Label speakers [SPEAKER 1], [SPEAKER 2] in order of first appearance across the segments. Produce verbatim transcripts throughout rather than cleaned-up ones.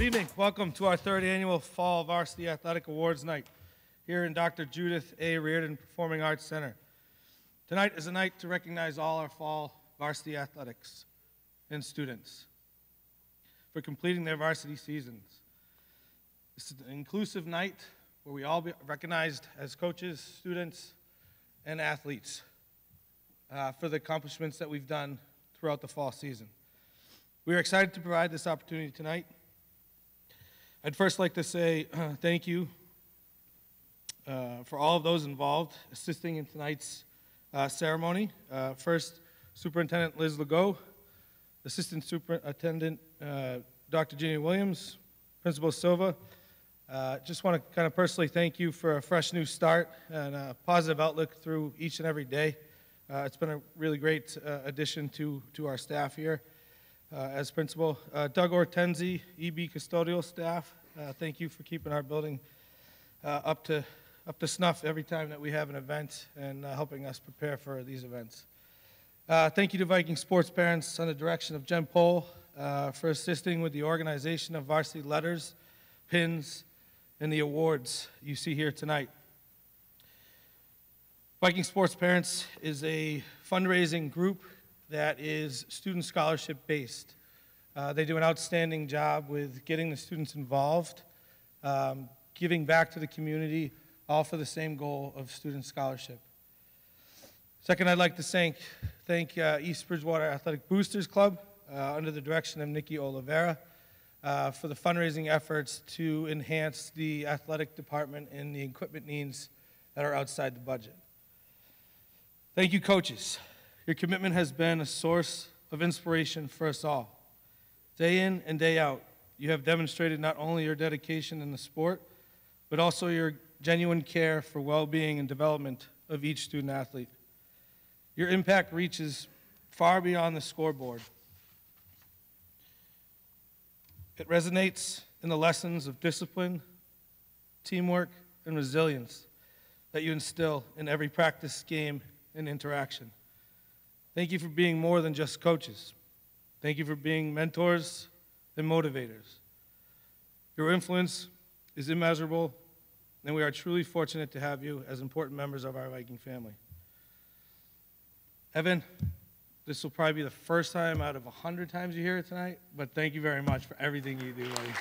[SPEAKER 1] evening. Welcome to our third annual Fall Varsity Athletic Awards Night here in Doctor Judith A. Reardon Performing Arts Center. Tonight is a night to recognize all our fall varsity athletics and students for completing their varsity seasons. This is an inclusive night where we all be recognized as coaches, students, and athletes uh, for the accomplishments that we've done throughout the fall season. We are excited to provide this opportunity tonight. I'd first like to say uh, thank you uh, for all of those involved assisting in tonight's uh, ceremony. Uh, first, Superintendent Liz Legault, Assistant Superintendent uh, Doctor Jeannie Williams, Principal Silva. Uh, just want to kind of personally thank you for a fresh new start and a positive outlook through each and every day. Uh, it's been a really great uh, addition to, to our staff here. Uh, as principal, uh, Doug Ortenzi, E B custodial staff, uh, thank you for keeping our building uh, up to up to snuff every time that we have an event and uh, helping us prepare for these events. Uh, thank you to Viking sports parents under the direction of Jen Pohl uh, for assisting with the organization of varsity letters, pins, and the awards you see here tonight. Viking Sports Parents is a fundraising group that is student scholarship based. Uh, they do an outstanding job with getting the students involved, um, giving back to the community, all for the same goal of student scholarship. Second, I'd like to thank, thank uh, East Bridgewater Athletic Boosters Club uh, under the direction of Nikki Oliveira uh, for the fundraising efforts to enhance the athletic department and the equipment needs that are outside the budget. Thank you, coaches. Your commitment has been a source of inspiration for us all. Day in and day out, you have demonstrated not only your dedication in the sport, but also your genuine care for well-being and development of each student athlete. Your impact reaches far beyond the scoreboard. It resonates in the lessons of discipline, teamwork, and resilience that you instill in every practice, game, and interaction. Thank you for being more than just coaches. Thank you for being mentors and motivators. Your influence is immeasurable, and we are truly fortunate to have you as important members of our Viking family. Evan, this will probably be the first time out of a hundred times you hear it tonight, but thank you very much for everything you do, buddy.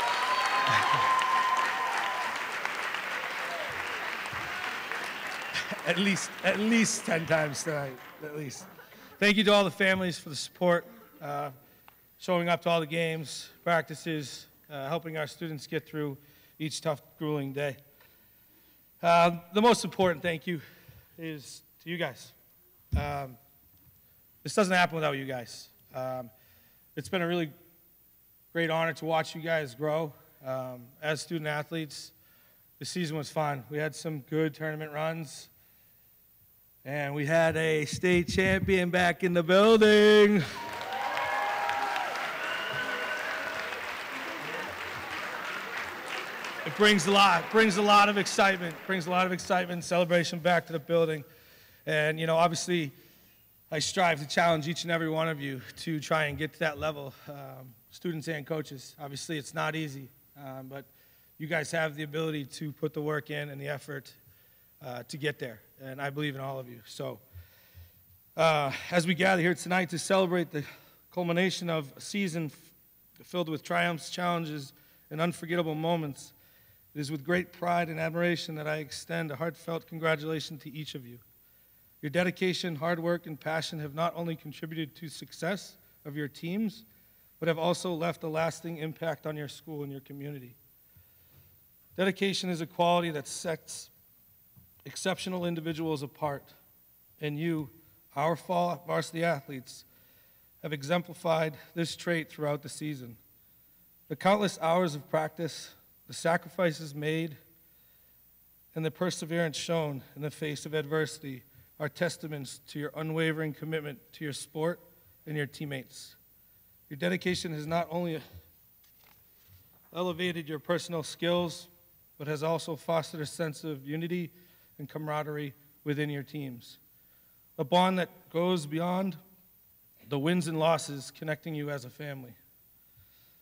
[SPEAKER 1] At least, at least ten times tonight, at least. Thank you to all the families for the support, uh, showing up to all the games, practices, uh, helping our students get through each tough, grueling day. Uh, the most important thank you is to you guys. Um, this doesn't happen without you guys. Um, it's been a really great honor to watch you guys grow um, as student athletes. The season was fun. We had some good tournament runs. And we had a state champion back in the building. It brings a lot, brings a lot of excitement, brings a lot of excitement and celebration back to the building. And, you know, obviously, I strive to challenge each and every one of you to try and get to that level, um, students and coaches. Obviously, it's not easy, um, but you guys have the ability to put the work in and the effort uh, to get there. And I believe in all of you. So uh, as we gather here tonight to celebrate the culmination of a season filled with triumphs, challenges, and unforgettable moments, it is with great pride and admiration that I extend a heartfelt congratulations to each of you. Your dedication, hard work, and passion have not only contributed to success of your teams, but have also left a lasting impact on your school and your community. Dedication is a quality that sets exceptional individuals apart, and you, our fall varsity athletes, have exemplified this trait throughout the season. The countless hours of practice, the sacrifices made, and the perseverance shown in the face of adversity are testaments to your unwavering commitment to your sport and your teammates. Your dedication has not only elevated your personal skills, but has also fostered a sense of unity and camaraderie within your teams. A bond that goes beyond the wins and losses, connecting you as a family.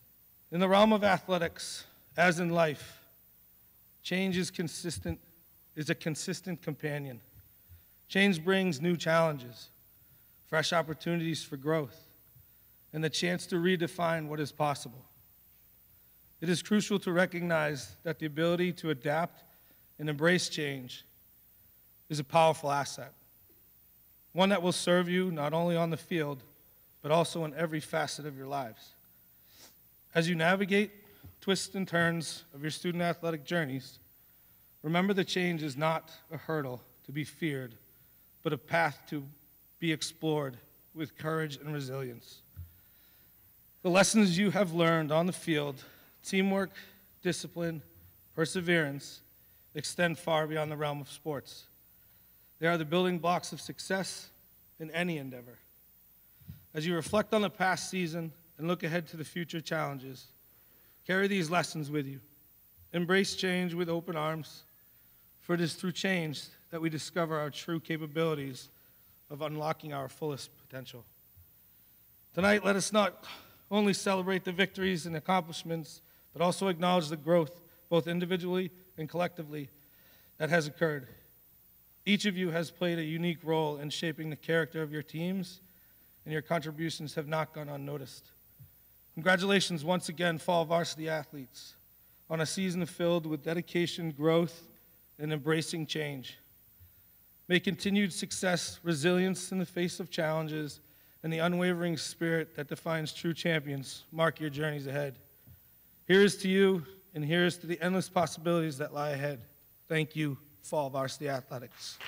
[SPEAKER 1] In the realm of athletics, as in life, change is consistent, is a consistent companion. Change brings new challenges, fresh opportunities for growth, and the chance to redefine what is possible. It is crucial to recognize that the ability to adapt and embrace change is a powerful asset, one that will serve you not only on the field, but also in every facet of your lives. As you navigate twists and turns of your student athletic journeys, remember that change is not a hurdle to be feared, but a path to be explored with courage and resilience. The lessons you have learned on the field, teamwork, discipline, perseverance, extend far beyond the realm of sports. They are the building blocks of success in any endeavor. As you reflect on the past season and look ahead to the future challenges, carry these lessons with you. Embrace change with open arms, for it is through change that we discover our true capabilities of unlocking our fullest potential. Tonight, let us not only celebrate the victories and accomplishments, but also acknowledge the growth, both individually and collectively, that has occurred. Each of you has played a unique role in shaping the character of your teams, and your contributions have not gone unnoticed. Congratulations once again, fall varsity athletes, on a season filled with dedication, growth, and embracing change. May continued success, resilience in the face of challenges, and the unwavering spirit that defines true champions mark your journeys ahead. Here is to you, and here is to the endless possibilities that lie ahead. Thank you, Fall Varsity Athletics.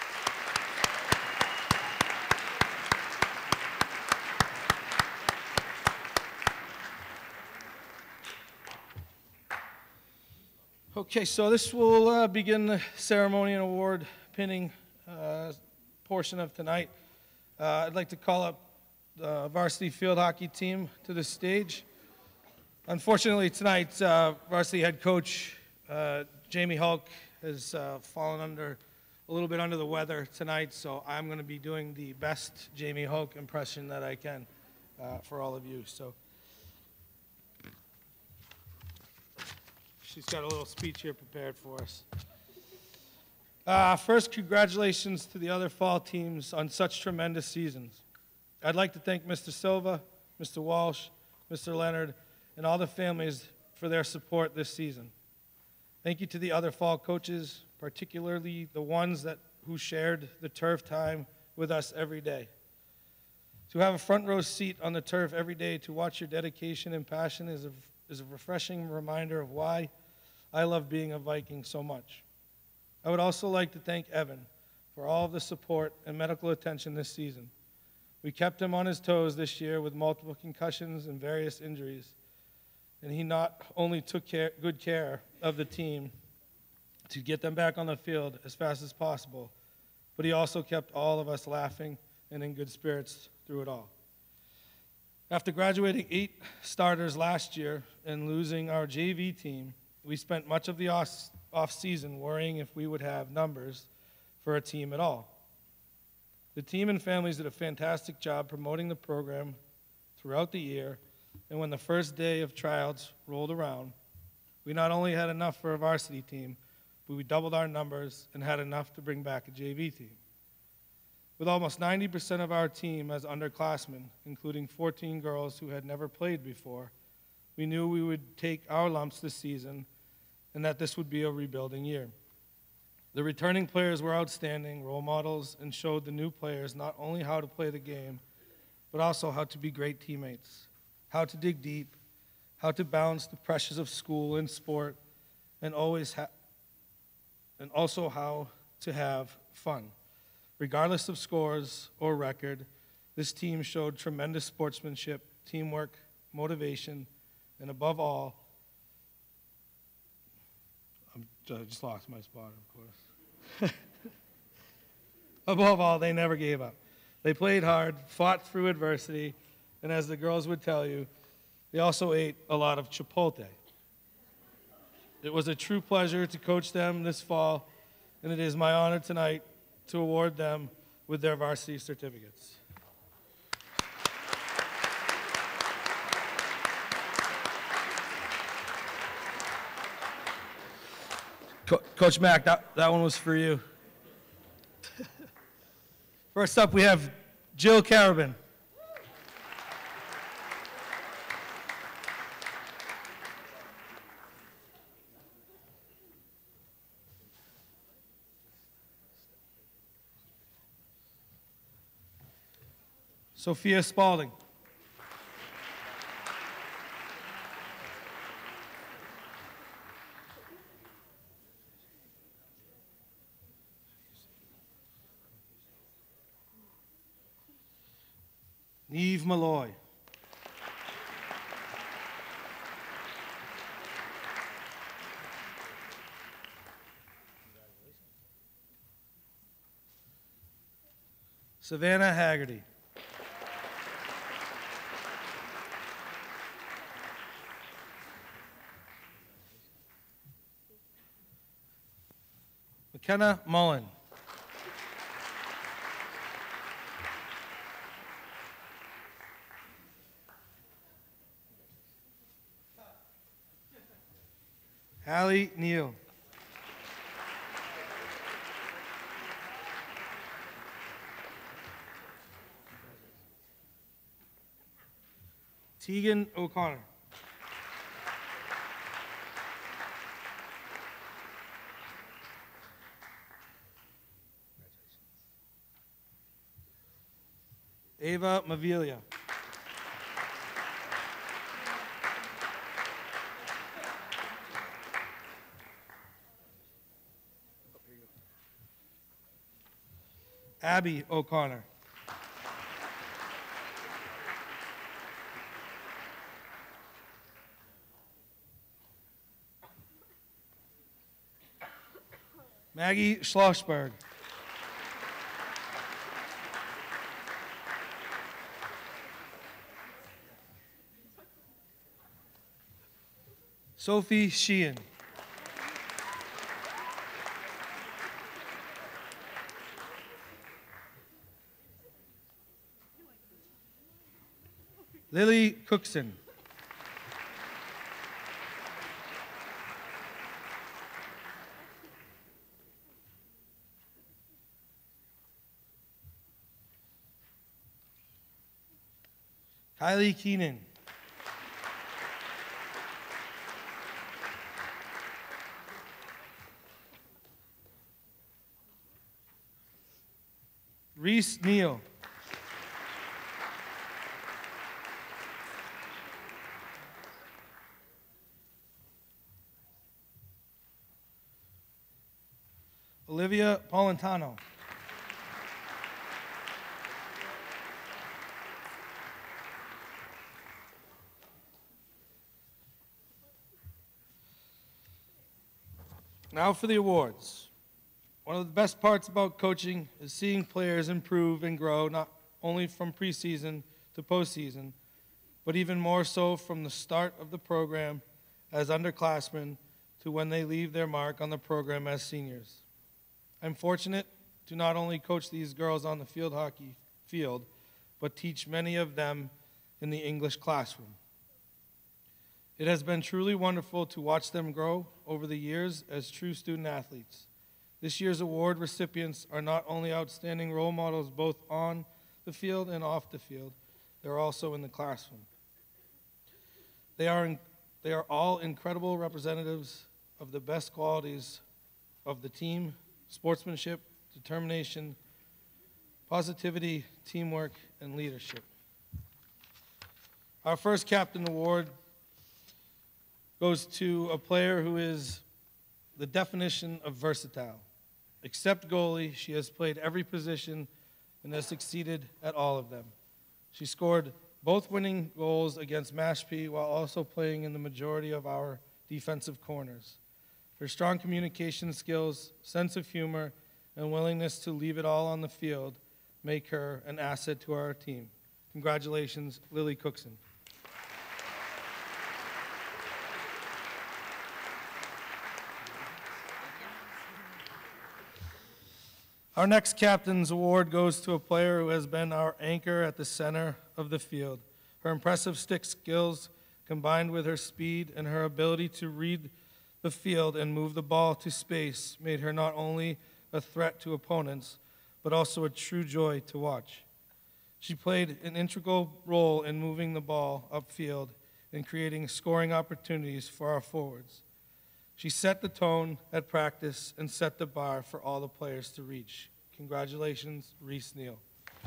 [SPEAKER 1] Okay, so this will uh, begin the ceremony and award pinning uh, portion of tonight. Uh, I'd like to call up the varsity field hockey team to the stage. Unfortunately, tonight, uh, varsity head coach uh, Jamie Hulk has uh, fallen under a little bit under the weather tonight, so I'm going to be doing the best Jamie Hulk impression that I can uh, for all of you. So. She's got a little speech here prepared for us. Uh, first, congratulations to the other fall teams on such tremendous seasons. I'd like to thank Mister Silva, Mister Walsh, Mister Leonard, and all the families for their support this season. Thank you to the other fall coaches, particularly the ones that who shared the turf time with us every day. To have a front row seat on the turf every day to watch your dedication and passion is a, is a refreshing reminder of why I love being a Viking so much. I would also like to thank Evan for all of the support and medical attention this season. We kept him on his toes this year with multiple concussions and various injuries, and he not only took care, good care of the team to get them back on the field as fast as possible, but he also kept all of us laughing and in good spirits through it all. After graduating eight starters last year and losing our J V team, we spent much of the off- off-season worrying if we would have numbers for a team at all. The team and families did a fantastic job promoting the program throughout the year, and when the first day of tryouts rolled around, we not only had enough for a varsity team, but we doubled our numbers and had enough to bring back a J V team. With almost ninety percent of our team as underclassmen, including fourteen girls who had never played before, we knew we would take our lumps this season and that this would be a rebuilding year. The returning players were outstanding role models and showed the new players not only how to play the game, but also how to be great teammates, how to dig deep, how to balance the pressures of school and sport, and always ha- and also how to have fun. Regardless of scores or record, this team showed tremendous sportsmanship, teamwork, motivation, and above all, I'm, I just lost my spot, of course. Above all, they never gave up. They played hard, fought through adversity, and as the girls would tell you, they also ate a lot of Chipotle. It was a true pleasure to coach them this fall, and it is my honor tonight to award them with their varsity certificates. Co- Coach Mack, that, that one was for you. First up, we have Jill Carabin. Sophia Spalding. Neve Malloy. Savannah Haggerty. McKenna Mullen. Hallie Neal. Tegan O'Connor. Ava Mavilia. Abby O'Connor. Maggie Schlossberg. Sophie Sheehan. Lily Cookson. Kylie Keenan. Reese Neal. Olivia Polentano. Now for the awards. One of the best parts about coaching is seeing players improve and grow, not only from preseason to postseason, but even more so from the start of the program as underclassmen to when they leave their mark on the program as seniors. I'm fortunate to not only coach these girls on the field hockey field, but teach many of them in the English classroom. It has been truly wonderful to watch them grow over the years as true student athletes. This year's award recipients are not only outstanding role models both on the field and off the field, they're also in the classroom. They are, in, they are all incredible representatives of the best qualities of the team: sportsmanship, determination, positivity, teamwork, and leadership. Our first captain award goes to a player who is the definition of versatile. Except goalie, she has played every position and has succeeded at all of them. She scored both winning goals against Mashpee while also playing in the majority of our defensive corners. Her strong communication skills, sense of humor, and willingness to leave it all on the field make her an asset to our team. Congratulations, Lily Cookson. Our next captain's award goes to a player who has been our anchor at the center of the field. Her impressive stick skills, combined with her speed and her ability to read the field and move the ball to space made her not only a threat to opponents, but also a true joy to watch. She played an integral role in moving the ball upfield and creating scoring opportunities for our forwards. She set the tone at practice and set the bar for all the players to reach. Congratulations, Reese Neal.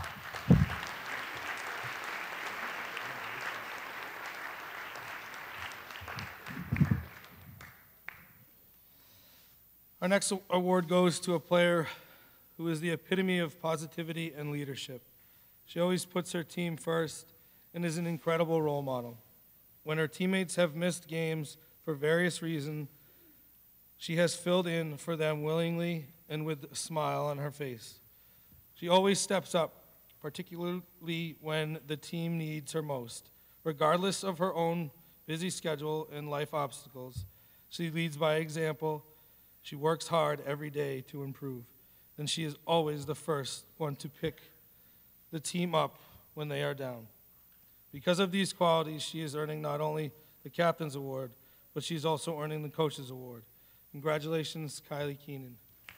[SPEAKER 1] Our next award goes to a player who is the epitome of positivity and leadership. She always puts her team first and is an incredible role model. When her teammates have missed games for various reasons, she has filled in for them willingly and with a smile on her face. She always steps up, particularly when the team needs her most. Regardless of her own busy schedule and life obstacles, she leads by example. She works hard every day to improve, and she is always the first one to pick the team up when they are down. Because of these qualities, she is earning not only the Captain's Award, but she's also earning the Coach's Award. Congratulations, Kylie Keenan.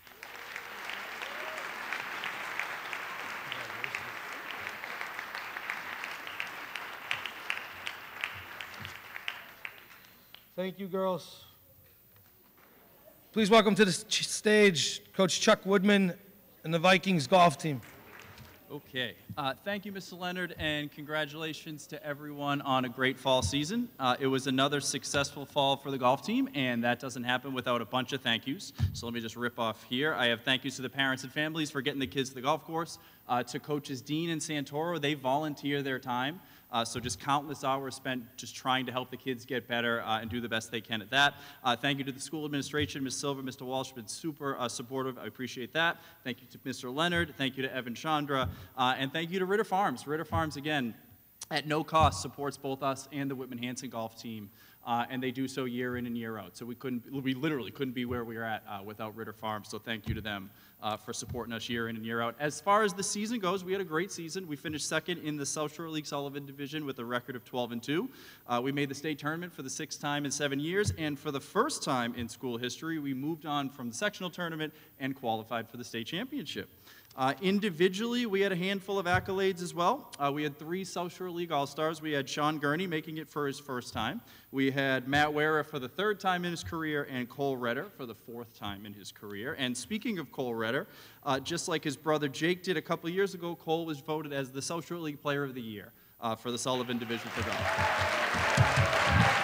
[SPEAKER 1] Thank you, girls. Please welcome to the stage Coach Chuck Woodman and the Vikings golf team.
[SPEAKER 2] Okay. Uh, thank you, Mister Leonard, and congratulations to everyone on a great fall season. Uh, it was another successful fall for the golf team, and that doesn't happen without a bunch of thank yous. So let me just rip off here. I have thank yous to the parents and families for getting the kids to the golf course, uh, to coaches Dean and Santoro. They volunteer their time. Uh, so just countless hours spent just trying to help the kids get better uh, and do the best they can at that. Uh, thank you to the school administration, Miz Silver, Mister Walsh, been super uh, supportive. I appreciate that. Thank you to Mister Leonard. Thank you to Evan Chandra. Uh, and thank you to Ritter Farms. Ritter Farms, again, at no cost, supports both us and the Whitman-Hanson golf team. Uh, and they do so year in and year out. So we couldn't, we literally couldn't be where we are at uh, without Ritter Farms. So thank you to them uh, for supporting us year in and year out. As far as the season goes, we had a great season. We finished second in the South Shore League Sullivan Division with a record of twelve and two. Uh, we made the state tournament for the sixth time in seven years, and for the first time in school history, we moved on from the sectional tournament and qualified for the state championship. Uh, individually, we had a handful of accolades as well. Uh, we had three South Shore League All-Stars. We had Sean Gurney making it for his first time. We had Matt Wera for the third time in his career, and Cole Redder for the fourth time in his career. And speaking of Cole Redder, uh, just like his brother Jake did a couple of years ago, Cole was voted as the South Shore League Player of the Year uh, for the Sullivan Division for golf.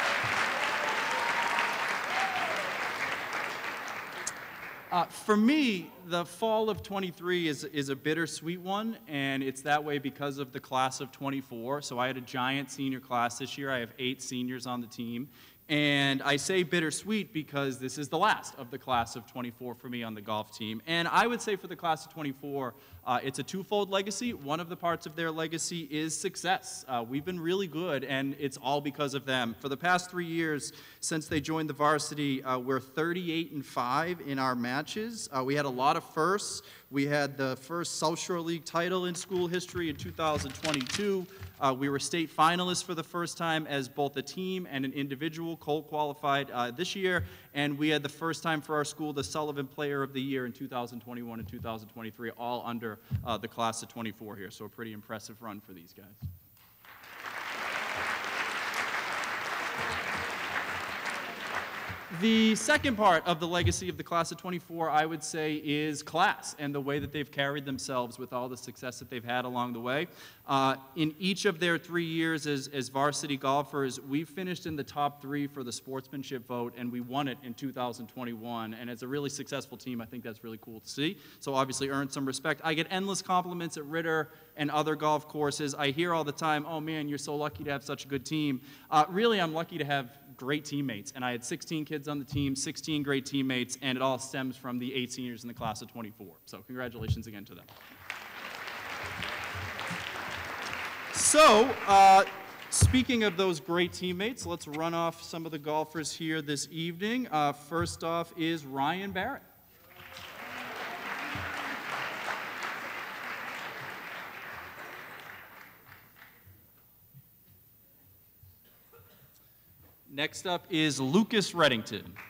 [SPEAKER 2] Uh, for me, the fall of twenty-three is, is a bittersweet one, and it's that way because of the class of twenty-four. So I had a giant senior class this year. I have eight seniors on the team. And I say bittersweet because this is the last of the class of twenty-four for me on the golf team. And I would say for the class of twenty-four, uh, it's a twofold legacy. One of the parts of their legacy is success. Uh, we've been really good, and it's all because of them. For the past three years, since they joined the varsity, uh, we're thirty-eight and five in our matches. Uh, we had a lot of firsts. We had the first South Shore League title in school history in two thousand twenty-two. Uh, we were state finalists for the first time as both a team and an individual. Cole qualified uh, this year, and we had the first time for our school the Sullivan Player of the Year in two thousand twenty-one and two thousand twenty-three, all under uh, the class of twenty-four here. So a pretty impressive run for these guys. The second part of the legacy of the class of twenty-four, I would say, is class and the way that they've carried themselves with all the success that they've had along the way. Uh, in each of their three years as, as varsity golfers, we finished in the top three for the sportsmanship vote, and we won it in two thousand twenty-one. And as a really successful team, I think that's really cool to see. So obviously earned some respect. I get endless compliments at Ritter and other golf courses. I hear all the time, oh man, you're so lucky to have such a good team. Uh, really, I'm lucky to have great teammates, and I had sixteen kids on the team, sixteen great teammates, and it all stems from the eight seniors in the class of twenty-four. So congratulations again to them. So, uh, speaking of those great teammates, let's run off some of the golfers here this evening. Uh, first off is Ryan Barrett. Next up is Lucas Reddington.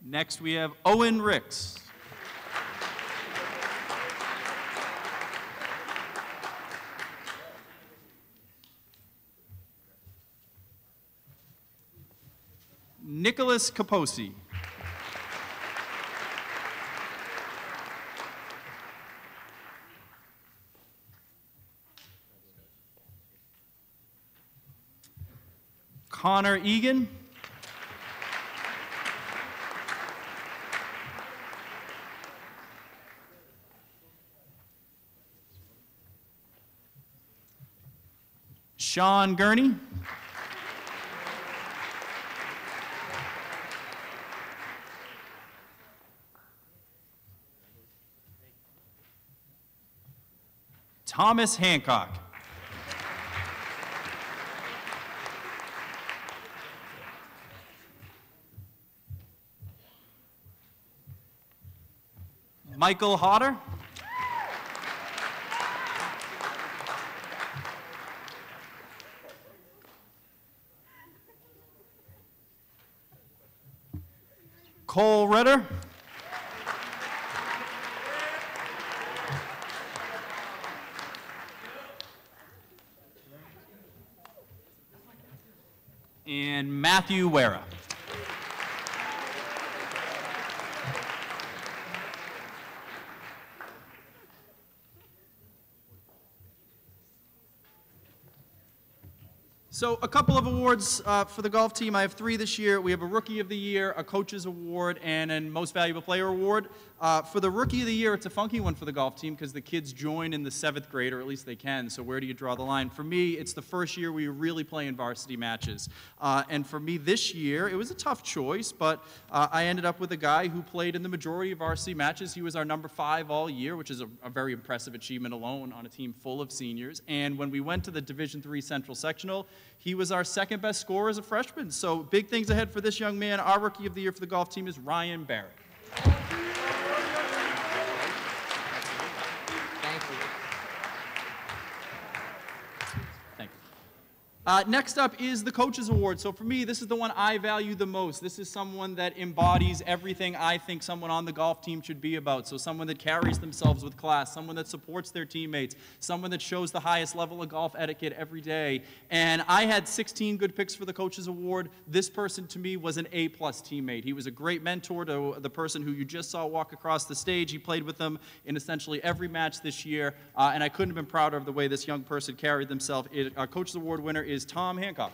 [SPEAKER 2] Next, we have Owen Ricks. Nicholas Caposi. Connor Egan. Sean Gurney. Thomas Hancock. Michael Hodder. Cole Ritter. And Matthew Wera. So a couple of awards uh, for the golf team. I have three this year. We have a Rookie of the Year, a Coach's Award, and a Most Valuable Player Award. Uh, for the Rookie of the Year, it's a funky one for the golf team because the kids join in the seventh grade, or at least they can, so where do you draw the line? For me, it's the first year we really play in varsity matches. Uh, and for me this year, it was a tough choice, but uh, I ended up with a guy who played in the majority of varsity matches. He was our number five all year, which is a, a very impressive achievement alone on a team full of seniors. And when we went to the Division three Central Sectional, he was our second best scorer as a freshman. So big things ahead for this young man. Our Rookie of the Year for the golf team is Ryan Barrett. Uh, next up is the Coaches Award. So for me, this is the one I value the most. This is someone that embodies everything I think someone on the golf team should be about. So someone that carries themselves with class, someone that supports their teammates, someone that shows the highest level of golf etiquette every day. And I had sixteen good picks for the Coaches Award. This person to me was an A-plus teammate. He was a great mentor to the person who you just saw walk across the stage. He played with them in essentially every match this year, uh, and I couldn't have been prouder of the way this young person carried themselves. It, our Coaches Award winner is is Tom Hancock.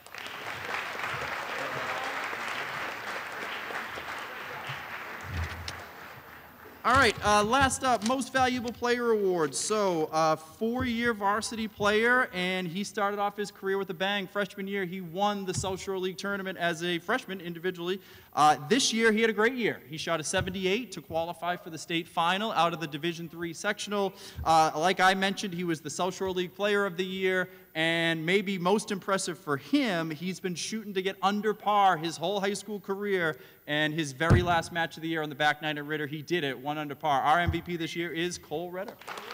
[SPEAKER 2] All right, uh, last up, Most Valuable Player Awards. So, uh, four-year varsity player, and he started off his career with a bang. Freshman year, he won the South Shore League tournament as a freshman individually. Uh, this year, he had a great year. He shot a seventy-eight to qualify for the state final out of the Division three sectional. Uh, like I mentioned, he was the South Shore League Player of the Year, and maybe most impressive for him, he's been shooting to get under par his whole high school career, and his very last match of the year on the back nine at Ritter, he did it, one under par. Our M V P this year is Cole Ritter.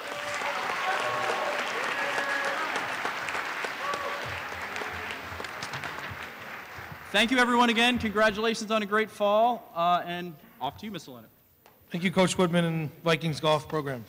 [SPEAKER 2] Thank you, everyone, again. Congratulations on a great fall, uh, and off to you, Mister Leonard.
[SPEAKER 1] Thank you, Coach Woodman and Vikings golf program.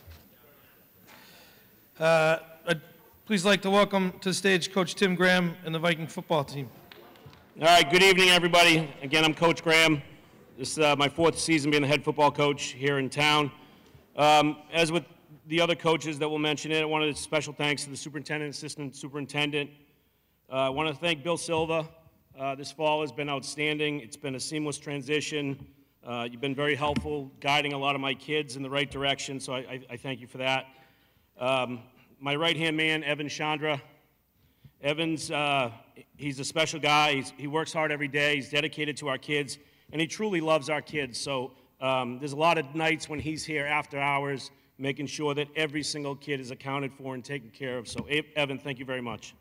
[SPEAKER 1] Uh, I'd please like to welcome to the stage Coach Tim Graham and the Viking football team.
[SPEAKER 3] All right, good evening, everybody. Again, I'm Coach Graham. This is uh, my fourth season being the head football coach here in town. Um, as with the other coaches that will mention it, I wanted a special thanks to the superintendent, assistant superintendent. Uh, I want to thank Bill Silva. Uh, this fall has been outstanding. It's been a seamless transition. Uh, you've been very helpful guiding a lot of my kids in the right direction, so I, I, I thank you for that. Um, my right-hand man, Evan Chandra. Evan's, uh, he's a special guy. He's, he works hard every day. He's dedicated to our kids, and he truly loves our kids. So um, there's a lot of nights when he's here after hours, making sure that every single kid is accounted for and taken care of. So, Evan, thank you very much.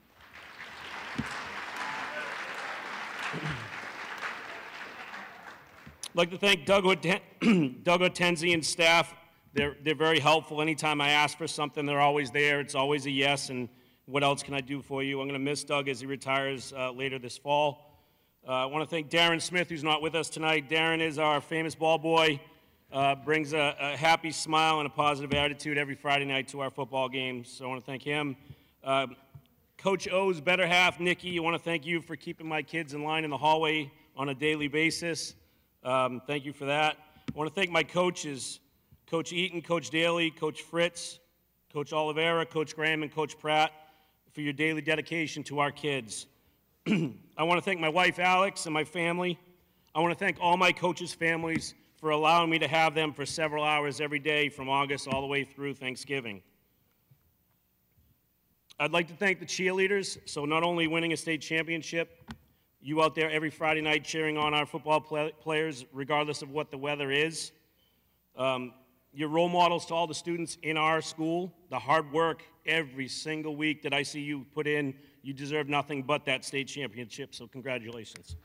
[SPEAKER 3] I'd like to thank Doug, Doug Hortensi and staff. They're, they're very helpful. Anytime I ask for something, they're always there. It's always a yes, and what else can I do for you? I'm going to miss Doug as he retires uh, later this fall. Uh, I want to thank Darren Smith, who's not with us tonight. Darren is our famous ball boy, uh, brings a, a happy smile and a positive attitude every Friday night to our football games, so I want to thank him. Uh, Coach O's better half, Nikki, I want to thank you for keeping my kids in line in the hallway on a daily basis. Um, thank you for that. I want to thank my coaches, Coach Eaton, Coach Daly, Coach Fritz, Coach Oliveira, Coach Graham, and Coach Pratt for your daily dedication to our kids. I want to thank my wife, Alex, and my family. I want to thank all my coaches' families for allowing me to have them for several hours every day from August all the way through Thanksgiving. I'd like to thank the cheerleaders, so not only winning a state championship, you out there every Friday night cheering on our football play players regardless of what the weather is. Um, Your role models to all the students in our school, the hard work every single week that I see you put in, you deserve nothing but that state championship, so congratulations.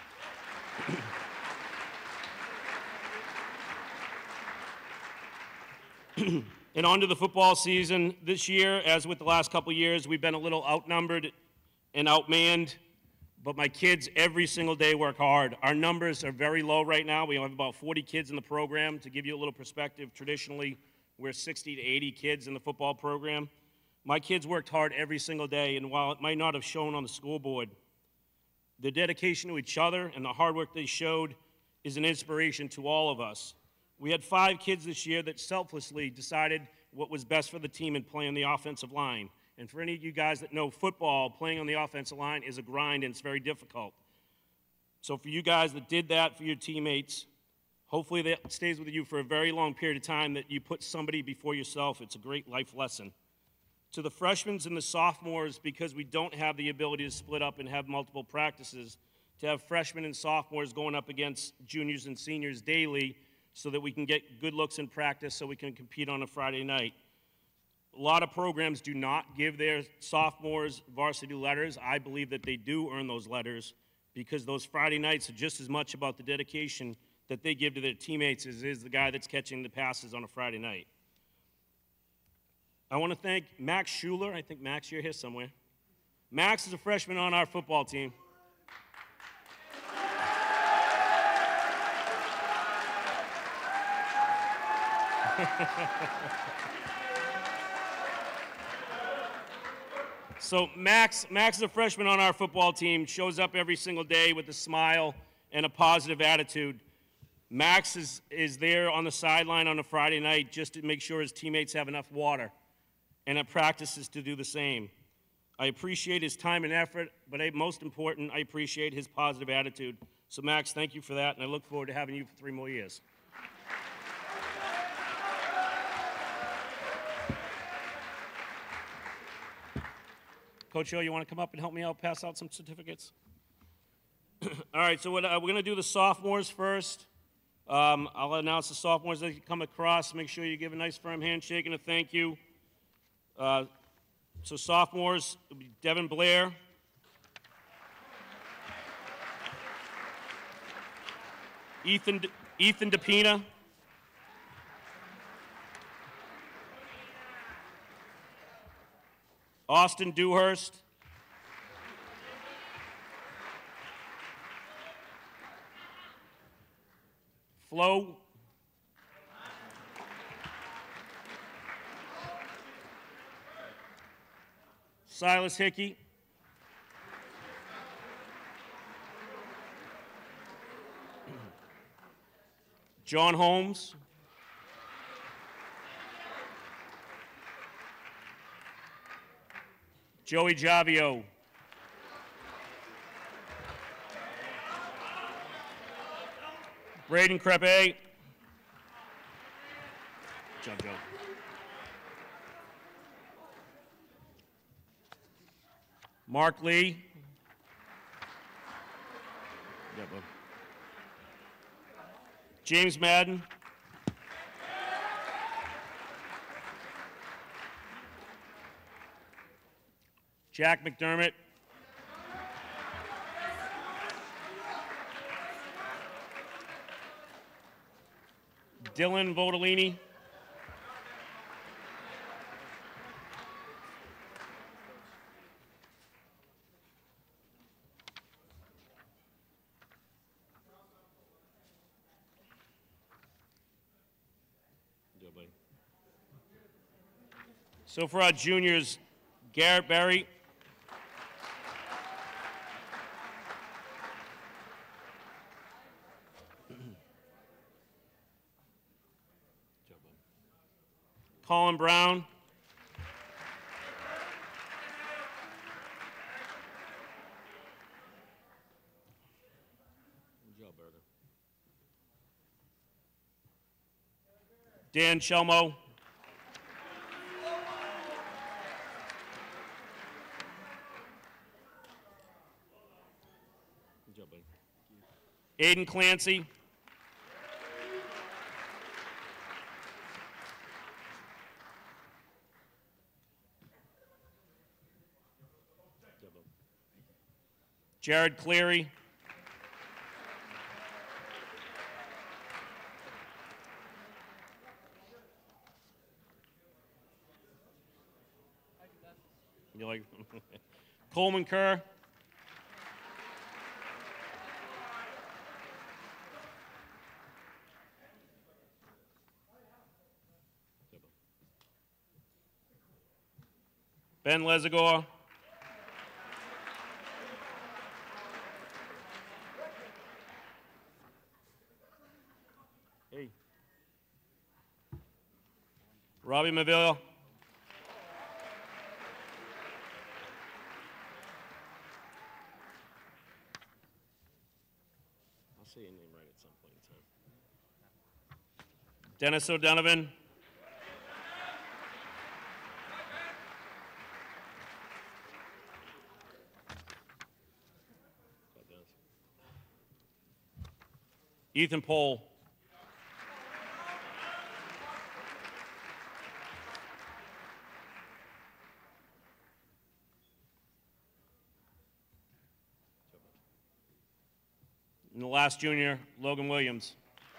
[SPEAKER 3] And on to the football season. This year, as with the last couple years, we've been a little outnumbered and outmanned, but my kids every single day work hard. Our numbers are very low right now. We have about forty kids in the program. To give you a little perspective, traditionally, we're sixty to eighty kids in the football program. My kids worked hard every single day, and while it might not have shown on the school board, the dedication to each other and the hard work they showed is an inspiration to all of us. We had five kids this year that selflessly decided what was best for the team and play on the offensive line. And for any of you guys that know football, playing on the offensive line is a grind and it's very difficult. So for you guys that did that for your teammates, hopefully that stays with you for a very long period of time, that you put somebody before yourself. It's a great life lesson. To the freshmen and the sophomores, because we don't have the ability to split up and have multiple practices, to have freshmen and sophomores going up against juniors and seniors daily so that we can get good looks in practice so we can compete on a Friday night. A lot of programs do not give their sophomores varsity letters. I believe that they do earn those letters because those Friday nights are just as much about the dedication that they give to their teammates as is the guy that's catching the passes on a Friday night. I want to thank Max Schuler. I think, Max, you're here somewhere. Max is a freshman on our football team. So Max, Max is a freshman on our football team, shows up every single day with a smile and a positive attitude. Max is, is there on the sideline on a Friday night just to make sure his teammates have enough water, and at practices to do the same. I appreciate his time and effort, but I, most important, I appreciate his positive attitude. So Max, thank you for that, and I look forward to having you for three more years. Coach O, you want to come up and help me out, pass out some certificates? All right, so what, uh, we're going to do the sophomores first. Um, I'll announce the sophomores that come across. Make sure you give a nice firm handshake and a thank you. Uh, so sophomores, it'll be Devin Blair. Ethan, De Ethan DePina. Austin Dewhurst. Flo. Silas Hickey. John Holmes. Joey Javio. Braden Crepe. Good job, Joe. Mark Lee. Yeah, bud. James Madden. Jack McDermott. Dylan Vodolini. So for our juniors, Garrett Berry. Colin Brown. Dan Chelmo. Good job, buddy. Aiden Clancy. Jared Cleary. You like Coleman Kerr. Ben Lezagor. Hey. Robbie Mavilla. I'll say your name right at some point in time. Dennis O'Donovan. Ethan Pohl. And the last junior, Logan Williams.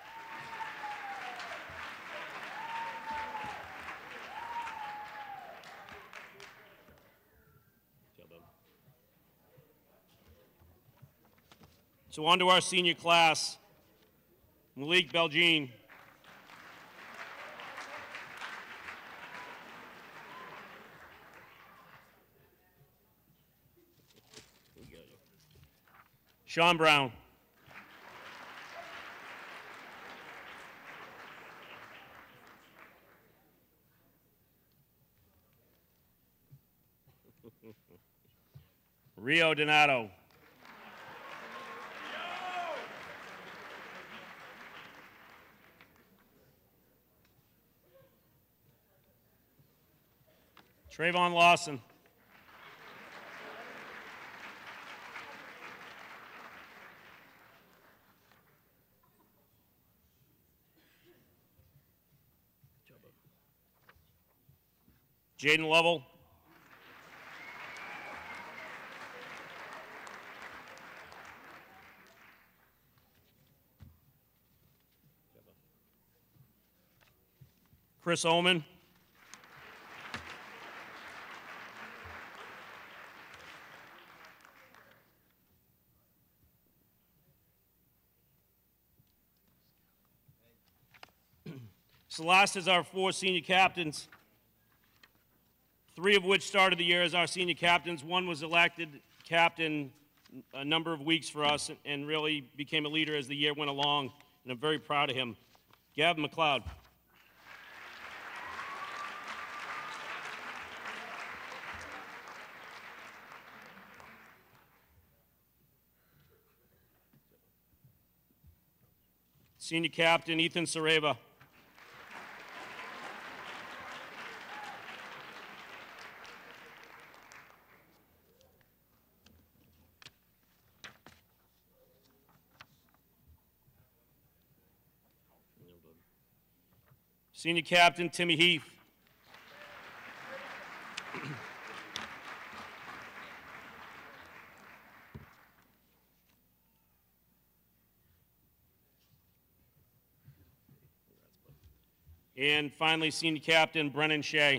[SPEAKER 3] So on to our senior class. Malik Beljean. Sean Brown. Rio Donato. Trayvon Lawson. Jaden Lovell. Chris Oman. So last is our four senior captains, three of which started the year as our senior captains. One was elected captain a number of weeks for us and really became a leader as the year went along, and I'm very proud of him. Gavin McLeod. Senior captain Ethan Sareva. Senior captain Timmy Heath. And finally, senior captain Brennan Shea.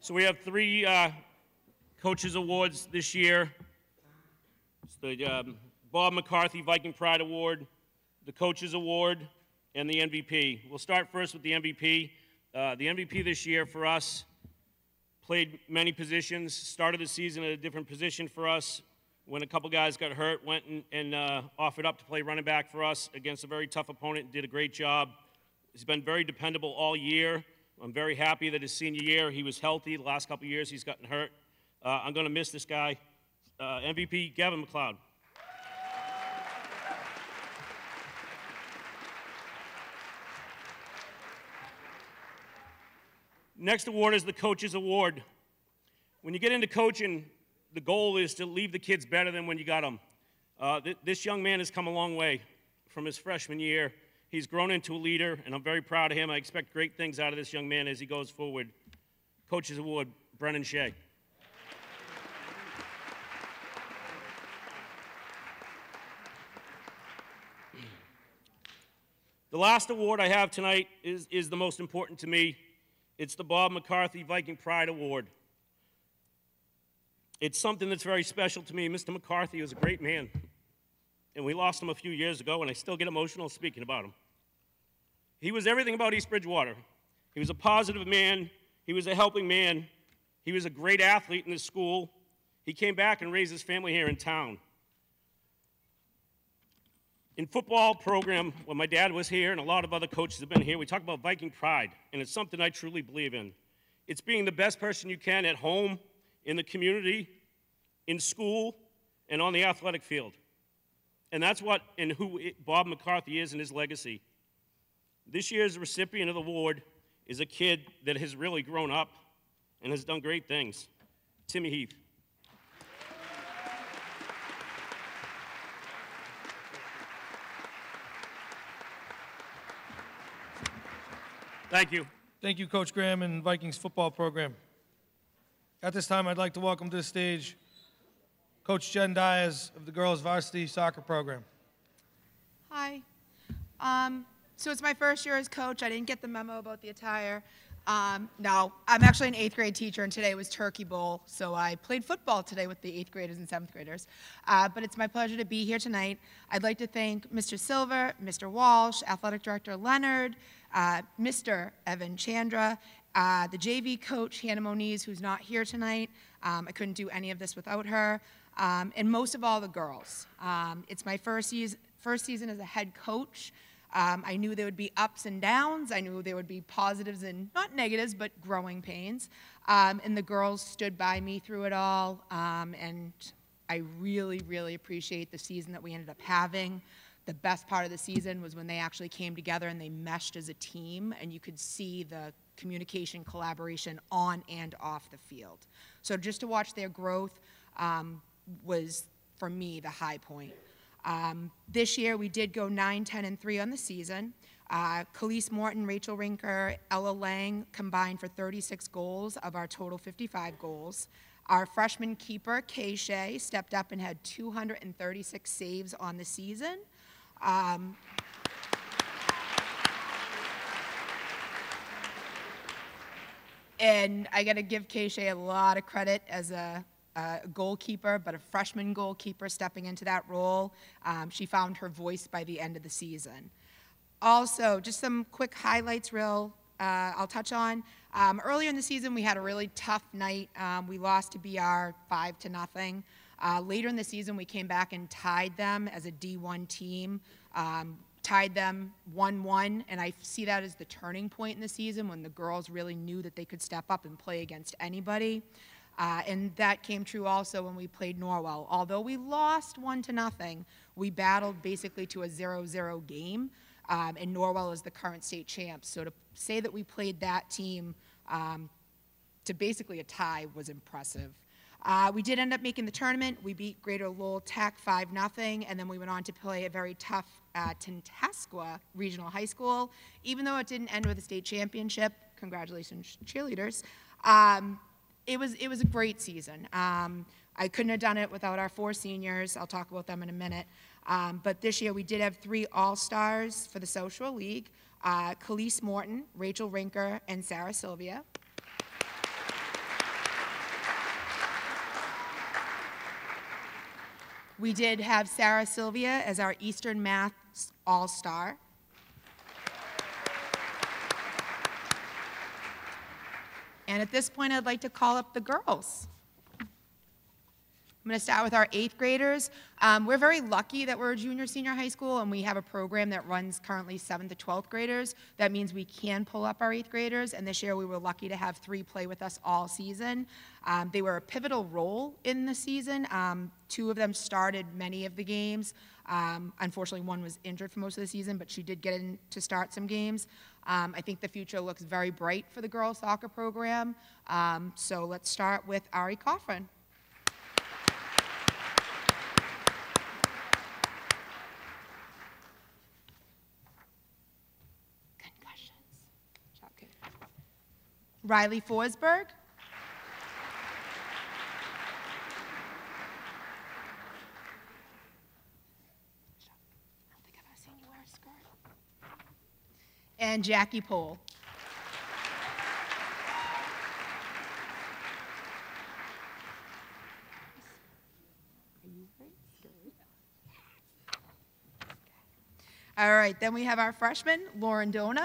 [SPEAKER 3] So we have three uh, Coaches Awards this year. It's the um, Bob McCarthy Viking Pride Award, the Coaches Award, and the M V P. We'll start first with the M V P. Uh, the M V P this year for us played many positions, started the season at a different position for us. When a couple guys got hurt, went and, and uh, offered up to play running back for us against a very tough opponent and did a great job. He's been very dependable all year. I'm very happy that his senior year he was healthy. The last couple of years he's gotten hurt. Uh, I'm going to miss this guy. Uh, M V P, Gavin McLeod. Next award is the Coaches Award. When you get into coaching, the goal is to leave the kids better than when you got them. Uh, th this young man has come a long way from his freshman year. He's grown into a leader, and I'm very proud of him. I expect great things out of this young man as he goes forward. Coaches Award, Brennan Shea. The last award I have tonight is, is the most important to me. It's the Bob McCarthy Viking Pride Award. It's something that's very special to me. Mister McCarthy was a great man, and we lost him a few years ago, and I still get emotional speaking about him. He was everything about East Bridgewater. He was a positive man. He was a helping man. He was a great athlete in the school. He came back and raised his family here in town. In football program, when my dad was here and a lot of other coaches have been here, we talk about Viking pride, and it's something I truly believe in. It's being the best person you can at home, in the community, in school, and on the athletic field. And that's what and who it, Bob McCarthy is and his legacy. This year's recipient of the award is a kid that has really grown up and has done great things. Timmy Heath. Thank you.
[SPEAKER 1] Thank you, Coach Graham and Vikings football program. At this time, I'd like to welcome to the stage Coach Jen Diaz of the girls varsity soccer program.
[SPEAKER 4] Hi. Um, so it's my first year as coach. I didn't get the memo about the attire. Um, no, I'm actually an eighth grade teacher, and today was Turkey Bowl, so I played football today with the eighth graders and seventh graders. Uh, but it's my pleasure to be here tonight. I'd like to thank Mister Silver, Mister Walsh, Athletic Director Leonard, uh, Mister Evan Chandra, uh, the J V coach, Hannah Moniz, who's not here tonight. Um, I couldn't do any of this without her. Um, and most of all, the girls. Um, it's my first season, first season as a head coach. Um, I knew there would be ups and downs. I knew there would be positives and not negatives, but growing pains. Um, and the girls stood by me through it all. Um, and I really, really appreciate the season that we ended up having. The best part of the season was when they actually came together and they meshed as a team, and you could see the communication, collaboration on and off the field. So just to watch their growth um, was, for me, the high point. Um, this year, we did go nine, ten, and three on the season. Uh, Khalees Morton, Rachel Rinker, Ella Lang combined for thirty-six goals of our total fifty-five goals. Our freshman keeper, Kay Shea, stepped up and had two hundred thirty-six saves on the season. Um, and I got to give Kay Shea a lot of credit as a a goalkeeper, but a freshman goalkeeper stepping into that role. Um, she found her voice by the end of the season. Also, just some quick highlights real uh, I'll touch on. Um, earlier in the season, we had a really tough night. Um, we lost to B R five to nothing. Uh, later in the season, we came back and tied them as a D one team, um, tied them one one, and I see that as the turning point in the season when the girls really knew that they could step up and play against anybody. Uh, and that came true also when we played Norwell. Although we lost one to nothing, we battled basically to a zero zero game, um, and Norwell is the current state champs. So to say that we played that team um, to basically a tie was impressive. Uh, we did end up making the tournament. We beat Greater Lowell Tech five nothing, and then we went on to play a very tough uh, Tantasqua Regional High School. Even though it didn't end with a state championship, congratulations, cheerleaders. Um, It was, it was a great season. Um, I couldn't have done it without our four seniors. I'll talk about them in a minute. Um, but this year we did have three All-Stars for the South Shore League, uh, Khalees Morton, Rachel Rinker, and Sarah Sylvia. We did have Sarah Sylvia as our Eastern Math All-Star. And at this point, I'd like to call up the girls. I'm going to start with our eighth graders. Um, we're very lucky that we're a junior senior high school and we have a program that runs currently seventh to twelfth graders. That means we can pull up our eighth graders, and this year we were lucky to have three play with us all season. Um, they were a pivotal role in the season. Um, two of them started many of the games. Um, unfortunately, one was injured for most of the season, but she did get in to start some games. Um, I think the future looks very bright for the girls soccer program. Um, so let's start with Ari Coffin. Riley Forsberg. And Jackie Pohl. All right, then we have our freshman, Lauren Dona.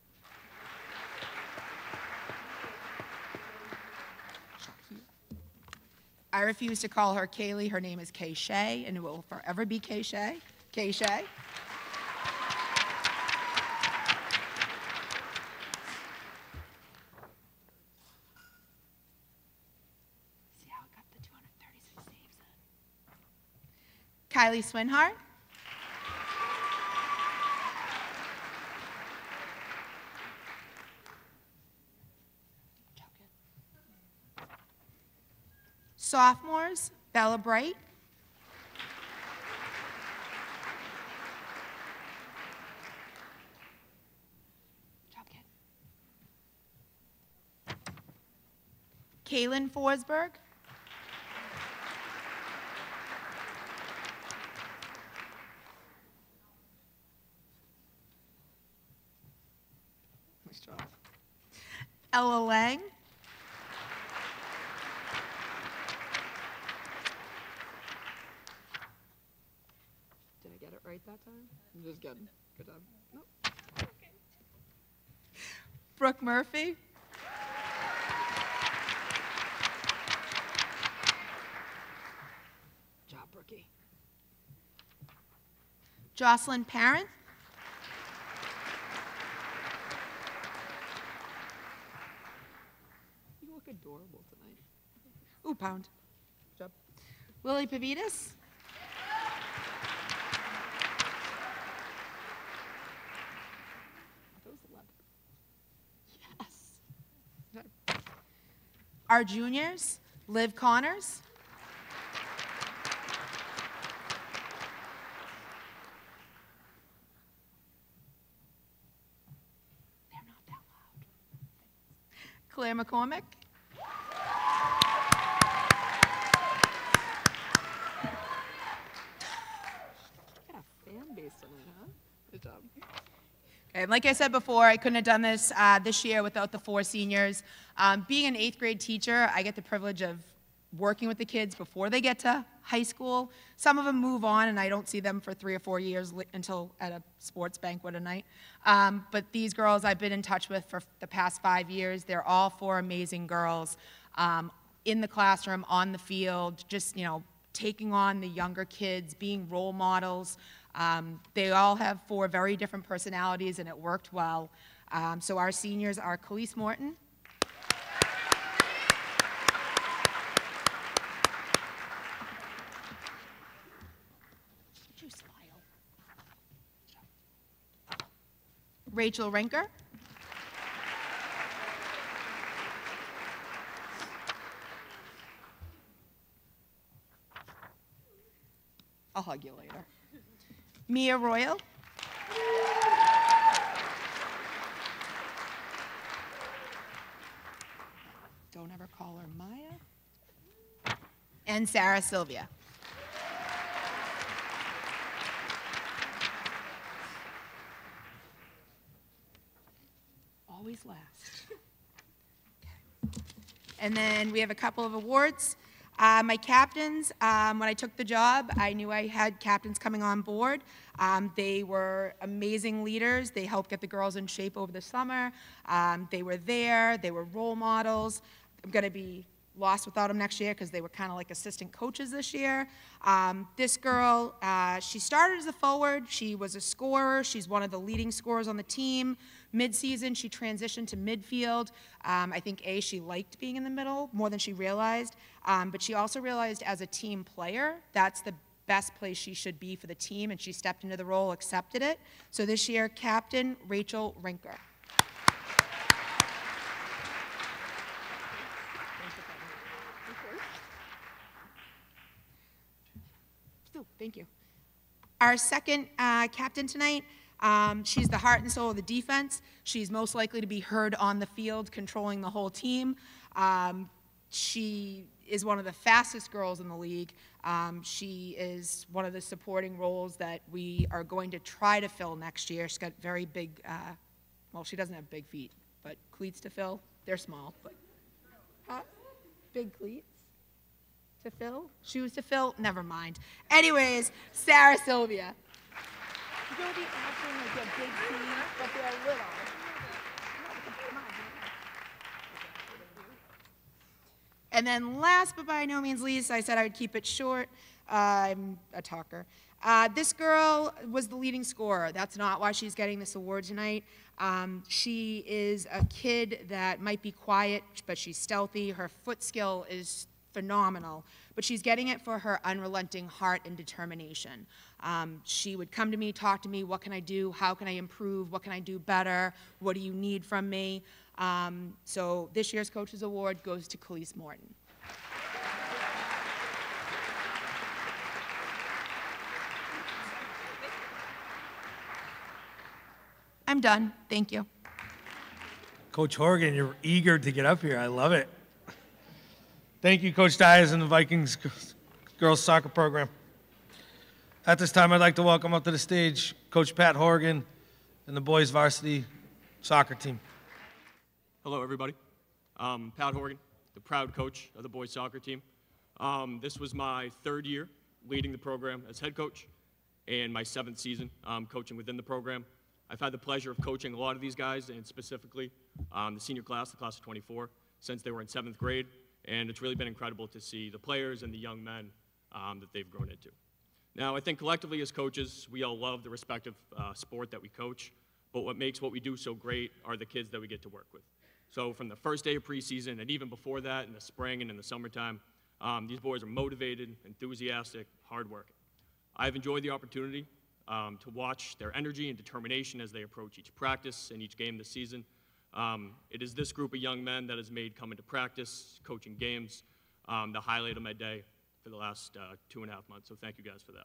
[SPEAKER 4] I refuse to call her Kaylee. Her name is Kay Shea, and it will forever be Kay Shea. Kay Shea. See how it got the two hundred thirty-six saves in. Kylie Swinhart. Sophomores, Bella Bright. Job, kid. Kaylin Forsberg. Nice job. Ella Lang. Right that time? I'm just kidding. Good job. Nope. Okay. Brooke Murphy. Job, Brookie. Jocelyn Parent. You look adorable tonight. Ooh, pound. Good job. Lily Pavitas. Our juniors, Liv Connors. They're not that loud. Claire McCormick. Got a fan base tonight, huh? Good job. And like I said before, I couldn't have done this uh, this year without the four seniors. Um, being an eighth grade teacher, I get the privilege of working with the kids before they get to high school. Some of them move on, and I don't see them for three or four years li- until at a sports banquet at night. Um, but these girls I've been in touch with for the past five years. They're all four amazing girls um, in the classroom, on the field, just, you know, taking on the younger kids, being role models. Um, they all have four very different personalities, and it worked well. Um, so our seniors are Khalees Morton. Did you smile? Rachel Rinker. I'll hug you later. Mia Royal. Don't ever call her Maya. And Sarah Sylvia. Always last. And then we have a couple of awards. Uh, my captains, um, when I took the job, I knew I had captains coming on board. Um, they were amazing leaders. They helped get the girls in shape over the summer. Um, they were there. They were role models. I'm going to be lost without them next year because they were kind of like assistant coaches this year. Um, this girl, uh, she started as a forward. She was a scorer. She's one of the leading scorers on the team. Mid-season, she transitioned to midfield. Um, I think, A, she liked being in the middle more than she realized, um, but she also realized as a team player, that's the best place she should be for the team, and she stepped into the role, accepted it. So this year, Captain Rachel Rinker. Thank you. Our second uh, captain tonight, um, she's the heart and soul of the defense. She's most likely to be heard on the field, controlling the whole team. Um, she is one of the fastest girls in the league. Um, she is one of the supporting roles that we are going to try to fill next year. She's got very big, uh, well, she doesn't have big feet, but cleats to fill, they're small. But huh? Big cleats to fill? Shoes to fill? Never mind. Anyways, Sarah Sylvia. You don't be acting like you're big feet, but they're little. And then last but by no means least, I said I would keep it short. Uh, I'm a talker. Uh, this girl was the leading scorer. That's not why she's getting this award tonight. Um, she is a kid that might be quiet, but she's stealthy. Her foot skill is phenomenal, but she's getting it for her unrelenting heart and determination. Um, she would come to me, talk to me, what can I do, how can I improve, what can I do better, what do you need from me? Um, so this year's Coach's Award goes to Khalees Morton. I'm done, thank you.
[SPEAKER 1] Coach Horgan, you're eager to get up here. I love it. Thank you, Coach Dyers and the Vikings girls soccer program. At this time, I'd like to welcome up to the stage Coach Pat Horgan and the boys varsity soccer team.
[SPEAKER 5] Hello, everybody. I'm Pat Horgan, the proud coach of the boys soccer team. Um, this was my third year leading the program as head coach and my seventh season um, coaching within the program. I've had the pleasure of coaching a lot of these guys, and specifically um, the senior class, the class of twenty-four, since they were in seventh grade. And it's really been incredible to see the players and the young men um, that they've grown into. Now, I think collectively as coaches, we all love the respective uh, sport that we coach, but what makes what we do so great are the kids that we get to work with. So from the first day of preseason, and even before that, in the spring and in the summertime, um, these boys are motivated, enthusiastic, hardworking. I've enjoyed the opportunity um, to watch their energy and determination as they approach each practice and each game this season. Um, it is this group of young men that has made coming to practice, coaching games, um, the highlight of my day for the last uh, two and a half months, so thank you guys for that.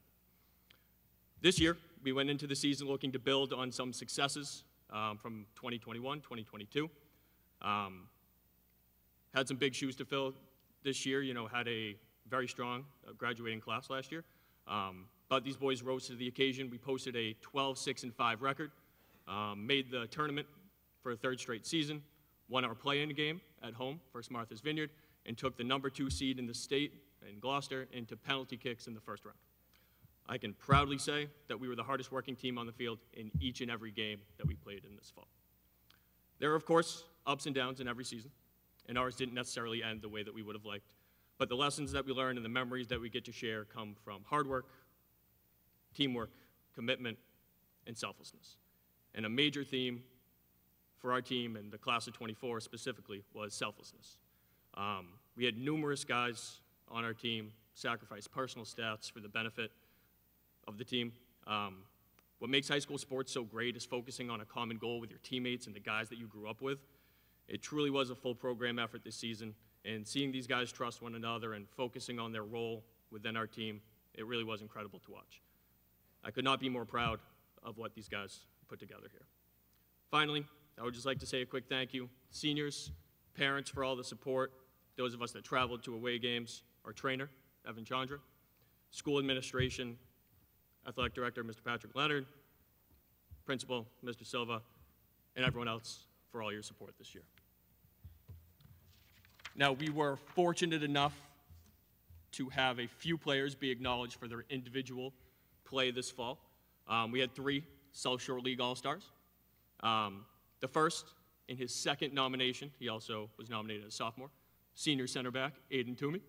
[SPEAKER 5] This year, we went into the season looking to build on some successes um, from twenty twenty-one, twenty twenty-two. Um, had some big shoes to fill this year, you know, had a very strong uh, graduating class last year. Um, but these boys rose to the occasion. We posted a twelve six and five record, um, made the tournament for a third straight season, won our play-in game at home, First Martha's Vineyard, and took the number two seed in the state in Gloucester into penalty kicks in the first round. I can proudly say that we were the hardest working team on the field in each and every game that we played in this fall. There are, of course, ups and downs in every season, and ours didn't necessarily end the way that we would have liked. But the lessons that we learn and the memories that we get to share come from hard work, teamwork, commitment, and selflessness. And a major theme for our team and the class of twenty-four specifically was selflessness. Um, we had numerous guys on our team sacrifice personal stats for the benefit of the team. Um, what makes high school sports so great is focusing on a common goal with your teammates and the guys that you grew up with. It truly was a full program effort this season, and seeing these guys trust one another and focusing on their role within our team, it really was incredible to watch. I could not be more proud of what these guys put together here. Finally, I would just like to say a quick thank you. Seniors, parents for all the support, those of us that traveled to away games, our trainer, Evan Chandra, school administration, athletic director, Mister Patrick Leonard, principal, Mister Silva, and everyone else for all your support this year. Now, we were fortunate enough to have a few players be acknowledged for their individual play this fall. Um, we had three South Shore League All-Stars. Um, the first, in his second nomination, he also was nominated as sophomore, senior center back, Aiden Toomey.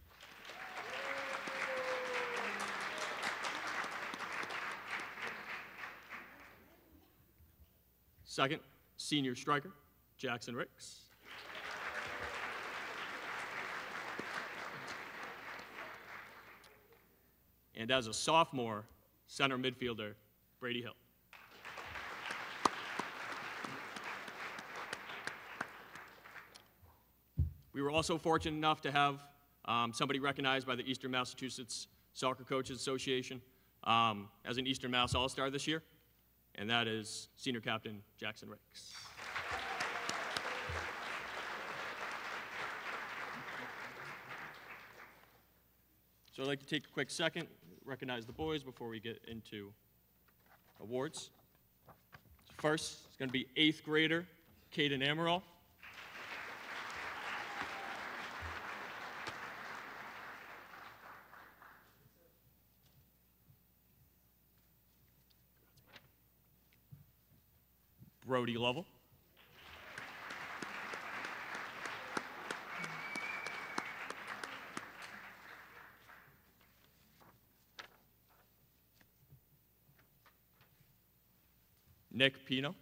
[SPEAKER 5] Second, senior striker, Jackson Ricks. And as a sophomore, center midfielder, Brady Hill. We were also fortunate enough to have um, somebody recognized by the Eastern Massachusetts Soccer Coaches Association um, as an Eastern Mass All-Star this year, and that is senior captain Jackson Ricks. So I'd like to take a quick second, recognize the boys before we get into awards. So first, it's going to be eighth grader Caden Amaral. Brody Lovell. Nick Pino.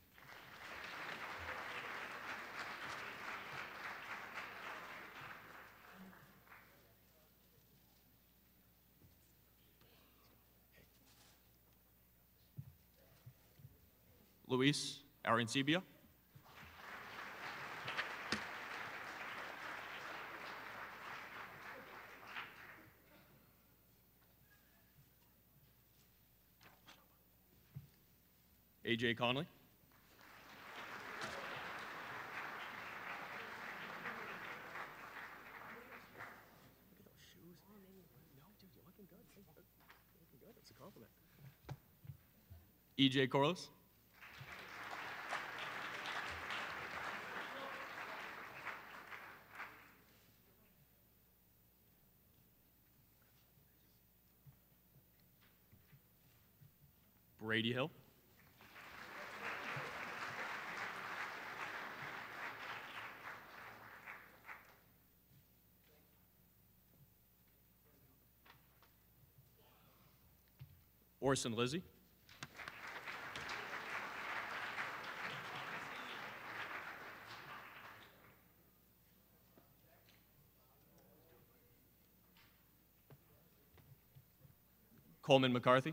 [SPEAKER 5] Luis Arancibia. A J Conley. E J Corliss. Brady Hill. Orson Lizzie. Coleman McCarthy.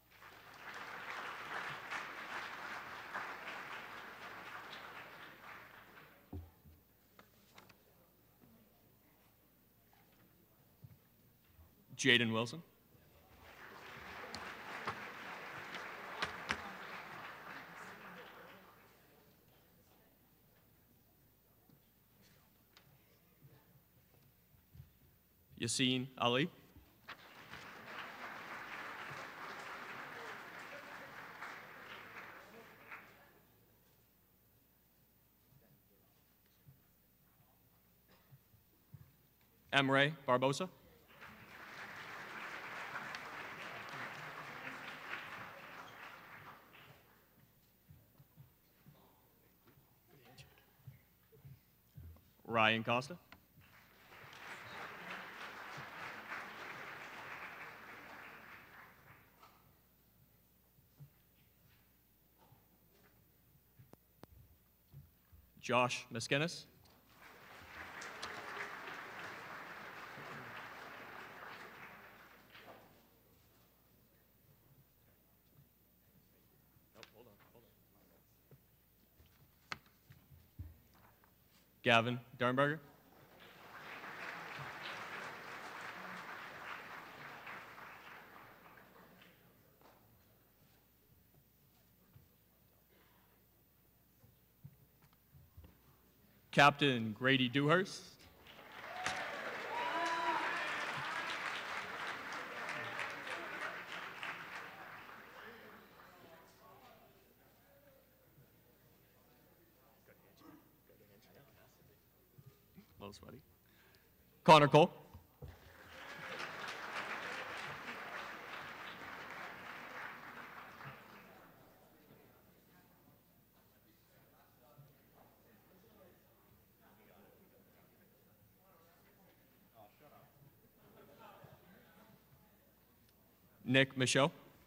[SPEAKER 5] Jaden Wilson. Yassine Ali. Emre Barbosa. Ryan Costa. Josh Meskenis. Gavin Darnberger. Captain Grady Dewhurst. A little sweaty. Connor Cole. Nick Michaud.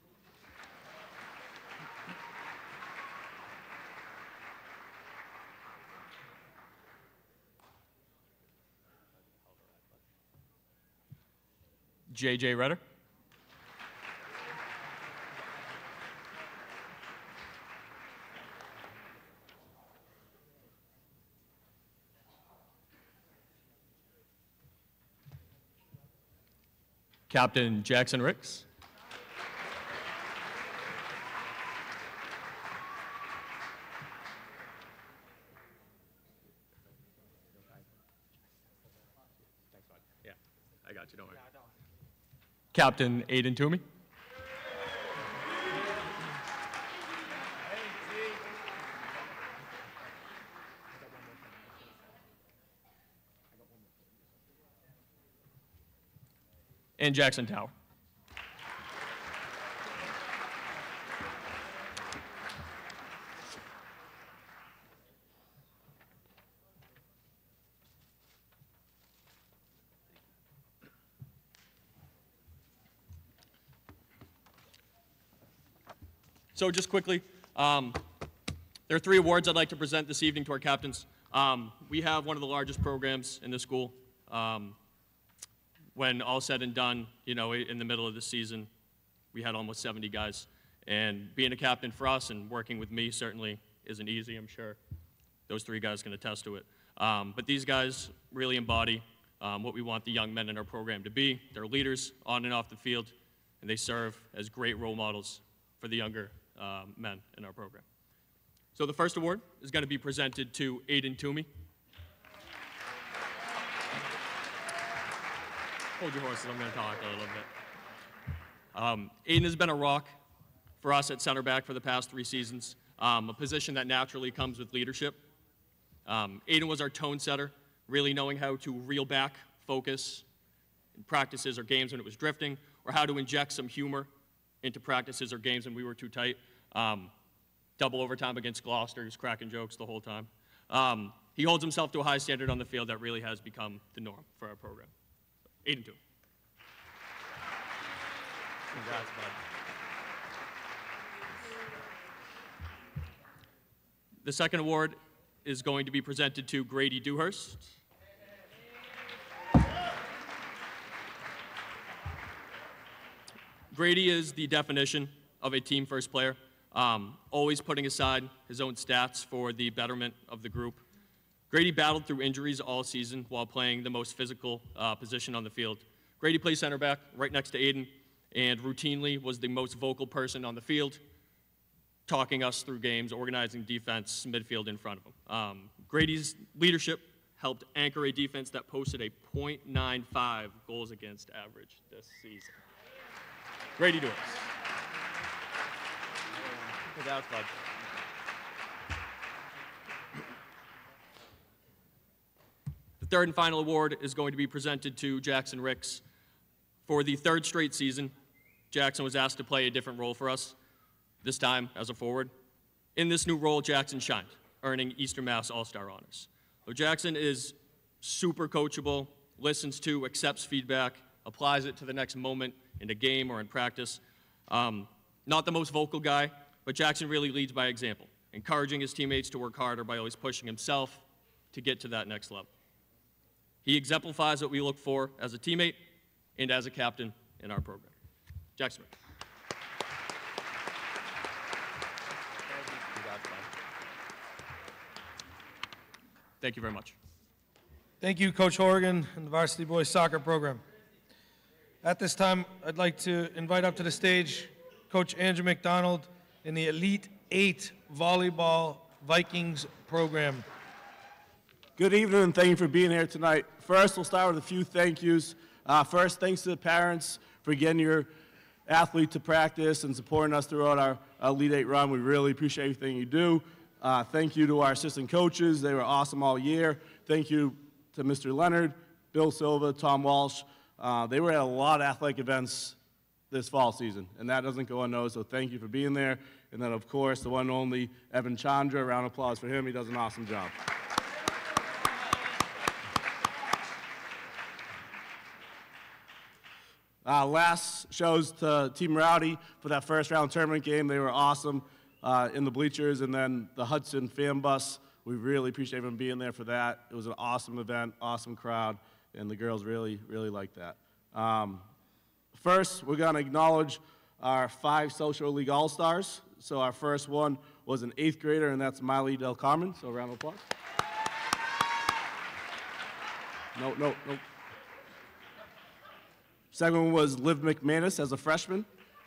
[SPEAKER 5] J J Redder. Captain Jackson Ricks. Yeah, I got you, don't worry. Captain Aiden Toomey. And Jackson Tower. So just quickly, um, there are three awards I'd like to present this evening to our captains. Um, we have one of the largest programs in the school. Um, when all said and done, you know, in the middle of the season, we had almost seventy guys. And being a captain for us and working with me certainly isn't easy, I'm sure. Those three guys can attest to it. Um, but these guys really embody um, what we want the young men in our program to be. They're leaders on and off the field, and they serve as great role models for the younger um, men in our program. So the first award is going to be presented to Aiden Toomey. Hold your horses, I'm going to talk a little bit. Um, Aiden has been a rock for us at center back for the past three seasons, um, a position that naturally comes with leadership. Um, Aiden was our tone setter, really knowing how to reel back, focus in practices or games when it was drifting, or how to inject some humor into practices or games when we were too tight. Um, double overtime against Gloucester, he was cracking jokes the whole time. Um, he holds himself to a high standard on the field that really has become the norm for our program. Aiden Toomey. Congrats, bud. The second award is going to be presented to Grady Dewhurst. Grady is the definition of a team first player, um, always putting aside his own stats for the betterment of the group. Grady battled through injuries all season while playing the most physical uh, position on the field. Grady plays center back right next to Aiden and routinely was the most vocal person on the field, talking us through games, organizing defense, midfield in front of him. Um, Grady's leadership helped anchor a defense that posted a point nine five goals against average this season. Grady Dewhurst. That's fun. The third and final award is going to be presented to Jackson Ricks. For the third straight season, Jackson was asked to play a different role for us, this time as a forward. In this new role, Jackson shined, earning Eastern Mass All-Star honors. So Jackson is super coachable, listens to, accepts feedback, applies it to the next moment in a game or in practice. Um, not the most vocal guy, but Jackson really leads by example, encouraging his teammates to work harder by always pushing himself to get to that next level. He exemplifies what we look for as a teammate and as a captain in our program. Jackson. Thank you very much.
[SPEAKER 1] Thank you, Coach Horgan and the Varsity Boys Soccer Program. At this time, I'd like to invite up to the stage Coach Andrew McDonald in the Elite Eight Volleyball Vikings program.
[SPEAKER 6] Good evening, and thank you for being here tonight. First, we'll start with a few thank yous. Uh, first, thanks to the parents for getting your athlete to practice and supporting us throughout our Elite Eight run. We really appreciate everything you do. Uh, thank you to our assistant coaches. They were awesome all year. Thank you to Mister Leonard, Bill Silva, Tom Walsh. Uh, they were at a lot of athletic events this fall season, and that doesn't go unnoticed, so thank you for being there. And then, of course, the one and only Evan Chandra. A round of applause for him. He does an awesome job. Uh, last shows to Team Rowdy for that first round tournament game. They were awesome uh, in the bleachers, and then the Hudson fan bus. We really appreciate them being there for that. It was an awesome event, awesome crowd, and the girls really, really liked that. Um, first, we're going to acknowledge our five Social League All-Stars. So our first one was an eighth grader, and that's Miley Del Carmen. So a round of applause. No, no, no. Second one was Liv McManus as a freshman.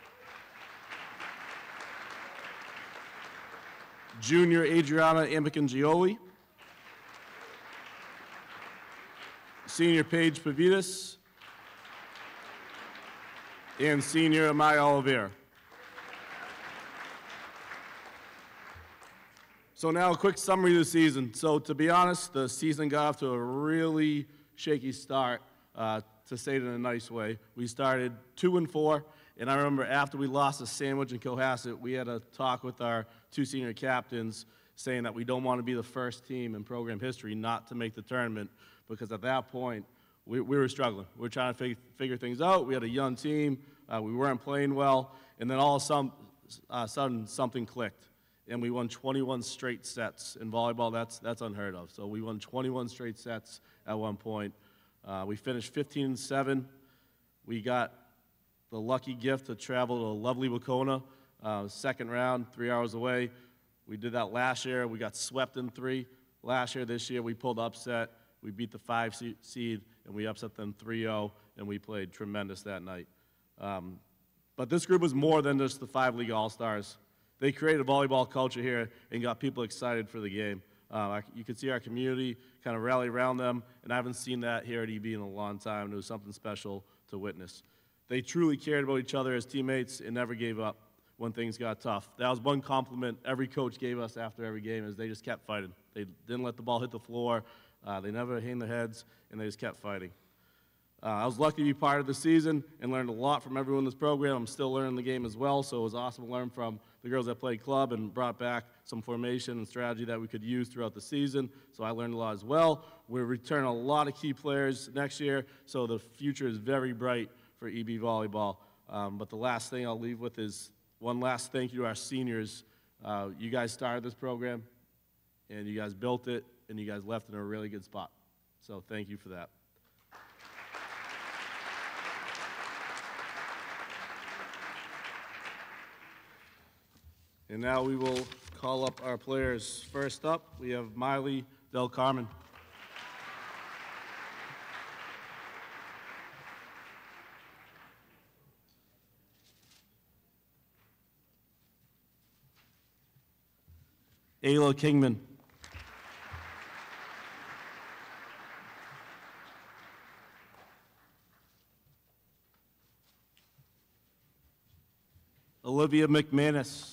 [SPEAKER 6] Junior Adriana Ambicangioli. Senior Paige Pavitas. And senior Amaya Oliveira. So now a quick summary of the season. So to be honest, the season got off to a really shaky start, uh, to say it in a nice way. We started two and four, and I remember after we lost a sandwich in Cohasset, we had a talk with our two senior captains saying that we don't want to be the first team in program history not to make the tournament, because at that point, we, we were struggling. We were trying to fig figure things out. We had a young team. Uh, we weren't playing well, and then all of a some, uh, sudden something clicked, and we won twenty-one straight sets. In volleyball, that's, that's unheard of. So we won twenty-one straight sets at one point. Uh, we finished fifteen and seven. We got the lucky gift to travel to lovely Wacona, uh, second round, three hours away. We did that last year. We got swept in three. Last year, this year, we pulled upset. We beat the five seed, and we upset them three oh, and we played tremendous that night. Um, but this group was more than just the five league all-stars. They created a volleyball culture here and got people excited for the game. Uh, you could see our community kind of rally around them, and I haven't seen that here at E B in a long time. It was something special to witness. They truly cared about each other as teammates and never gave up when things got tough. That was one compliment every coach gave us after every game, is they just kept fighting. They didn't let the ball hit the floor. Uh, they never hang their heads, and they just kept fighting. Uh, I was lucky to be part of the season and learned a lot from everyone in this program. I'm still learning the game as well, so it was awesome to learn from the girls that played club and brought back some formation and strategy that we could use throughout the season, so I learned a lot as well. We're returning a lot of key players next year, so the future is very bright for E B volleyball. Um, but the last thing I'll leave with is one last thank you to our seniors. Uh, you guys started this program, and you guys built it, and you guys left in a really good spot. So thank you for that. And now we will call up our players. First up, we have Miley Del Carmen. Ayla Kingman. Olivia McManus.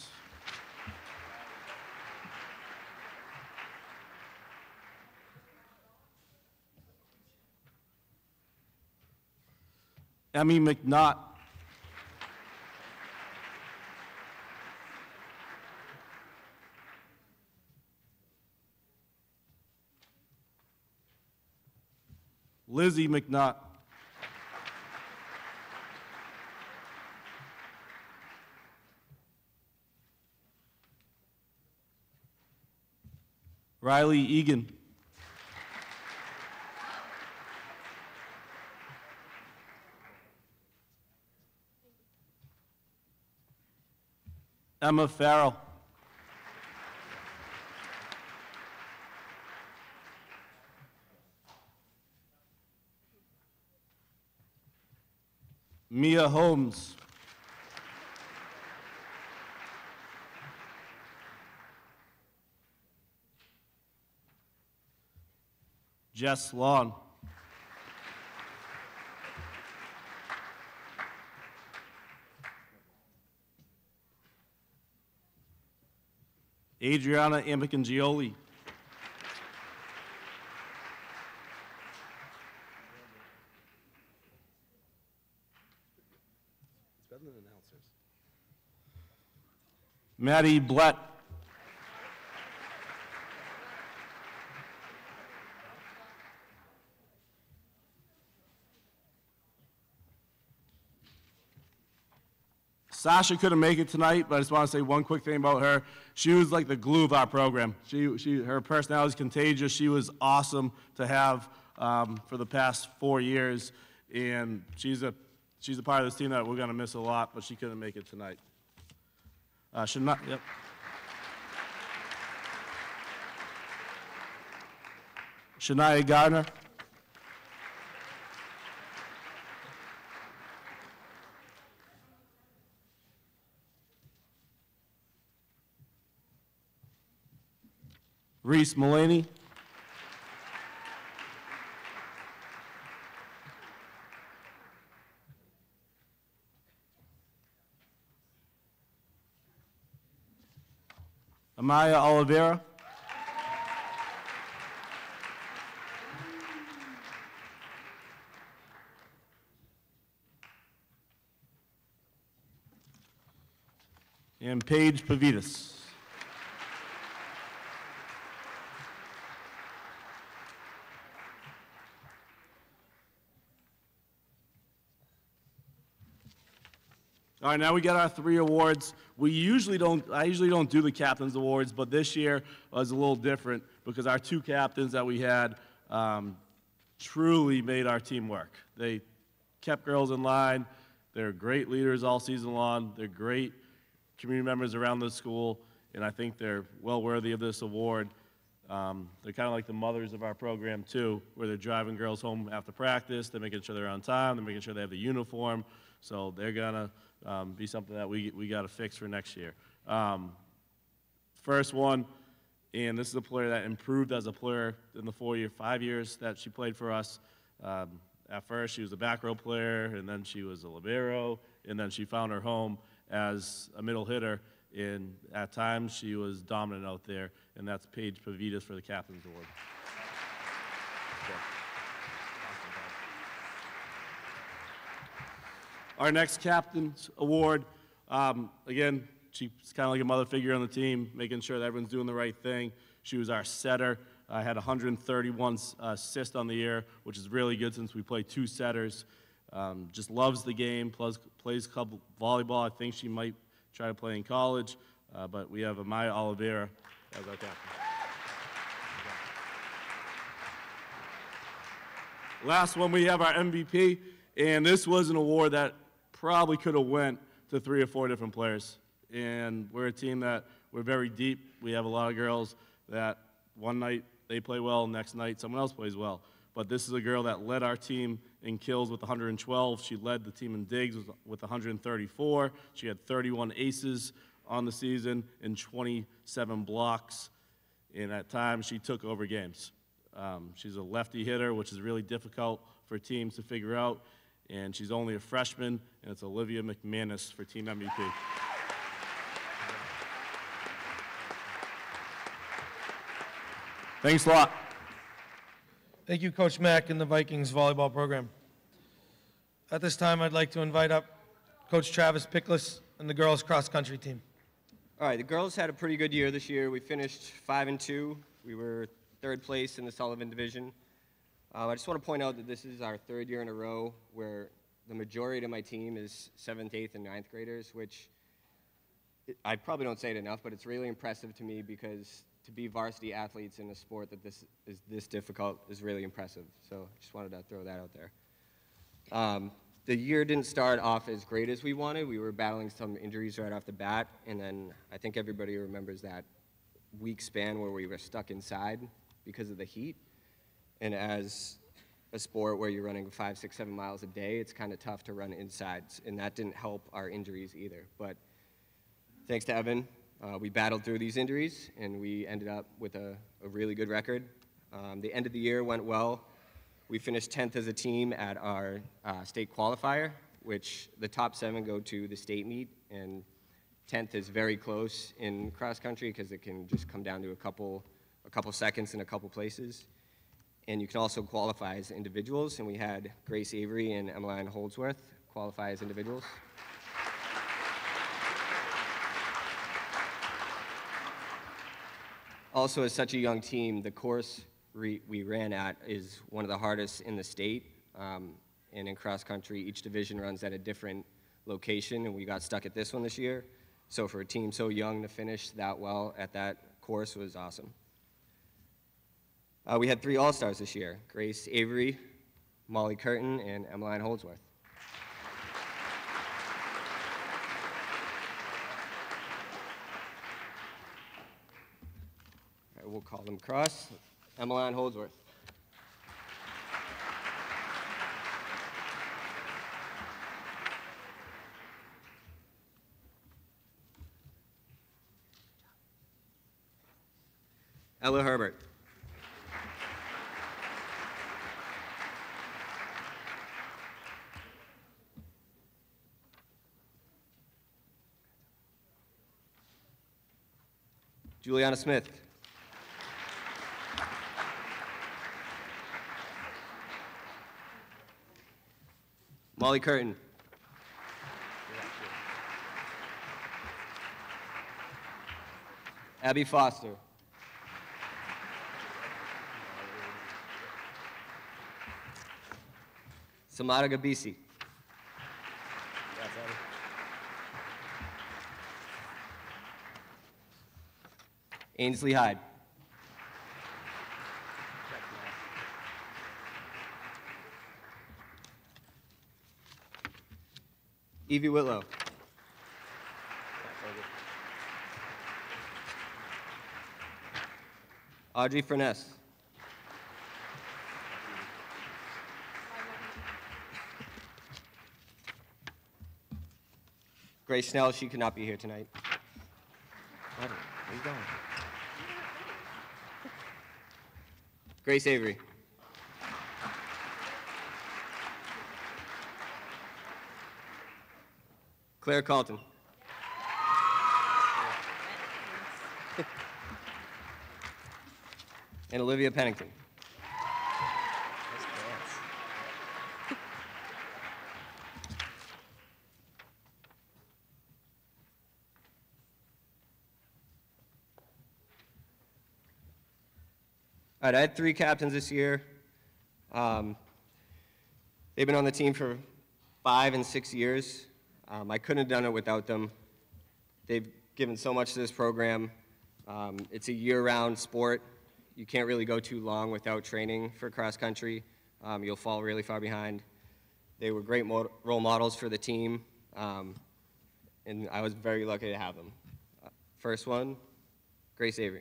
[SPEAKER 6] Emmy McNaught. Lizzie McNaught. Riley Egan. Emma Farrell. Mia Holmes. Jess Long. Adriana Ambicangioli. Maddie Blett. Sasha couldn't make it tonight, but I just want to say one quick thing about her. She was like the glue of our program. She, she, her personality is contagious. She was awesome to have um, for the past four years, and she's a, she's a part of this team that we're going to miss a lot, but she couldn't make it tonight. Uh, should not, yep. Shania Gardner. Reese Mullaney. Amaya Oliveira. And Paige Pavitas. All right, now we got our three awards. We usually don't, I usually don't do the captain's awards, but this year was a little different because our two captains that we had um, truly made our team work. They kept girls in line. They're great leaders all season long. They're great community members around the school, and I think they're well worthy of this award. Um, they're kind of like the mothers of our program, too, where they're driving girls home after practice. They're making sure they're on time. They're making sure they have the uniform. So they're going to um, be something that we, we got to fix for next year. Um, first one, and this is a player that improved as a player in the four year, five years that she played for us. Um, at first, she was a back row player, and then she was a libero, and then she found her home as a middle hitter. And at times, she was dominant out there, and that's Paige Pavitas for the Captain's Award. Our next Captain's Award, um, again, she's kind of like a mother figure on the team, making sure that everyone's doing the right thing. She was our setter. I uh, had one hundred thirty-one uh, assists on the year, which is really good since we play two setters. Um, just loves the game, plus, plays club volleyball. I think she might try to play in college, uh, but we have Amaya Oliveira as our captain. Last one, we have our M V P, and this was an award that probably could have went to three or four different players. And we're a team that we're very deep. We have a lot of girls that one night they play well, next night someone else plays well. But this is a girl that led our team in kills with one hundred twelve. She led the team in digs with one hundred thirty-four. She had thirty-one aces on the season and twenty-seven blocks. And at times, she took over games. Um, she's a lefty hitter, which is really difficult for teams to figure out. And she's only a freshman, and it's Olivia McManus for Team M V P. Thanks a lot.
[SPEAKER 1] Thank you, Coach Mack and the Vikings volleyball program. At this time, I'd like to invite up Coach Travis Pickles and the girls cross-country team.
[SPEAKER 7] All right, the girls had a pretty good year this year. We finished five and two. We were third place in the Sullivan division. Um, I just want to point out that this is our third year in a row where the majority of my team is seventh, eighth, and ninth graders, which I probably don't say it enough, but it's really impressive to me because to be varsity athletes in a sport that this is this difficult is really impressive. So I just wanted to throw that out there. Um, the year didn't start off as great as we wanted. We were battling some injuries right off the bat, and then I think everybody remembers that week span where we were stuck inside because of the heat. And as a sport where you're running five, six, seven miles a day, it's kind of tough to run inside, and that didn't help our injuries either. But thanks to Evan, uh, we battled through these injuries, and we ended up with a, a really good record. Um, the end of the year went well. We finished tenth as a team at our uh, state qualifier, which the top seven go to the state meet, and tenth is very close in cross country because it can just come down to a couple, a couple seconds in a couple places. And you can also qualify as individuals, and we had Grace Avery and Emmeline Holdsworth qualify as individuals. Also, as such a young team, the course re we ran at is one of the hardest in the state. Um, and in cross country, each division runs at a different location, and we got stuck at this one this year. So for a team so young to finish that well at that course was awesome. Uh, we had three All-Stars this year: Grace Avery, Molly Curtin, and Emmeline Holdsworth. All right, we'll call them across. Emmeline Holdsworth. Ella Herbert. Juliana Smith. Molly Curtin. Abby Foster. Samara Gabisi. Ainsley Hyde. Evie Whitlow. Audrey Furness. Grace Snell, she could not be here tonight. Where are you going? Grace Avery. Claire Carlton. And Olivia Pennington. All right, I had three captains this year. Um, they've been on the team for five and six years. Um, I couldn't have done it without them. They've given so much to this program. Um, it's a year-round sport. You can't really go too long without training for cross country. Um, you'll fall really far behind. They were great mo- role models for the team, um, and I was very lucky to have them. Uh, first one, Grace Avery.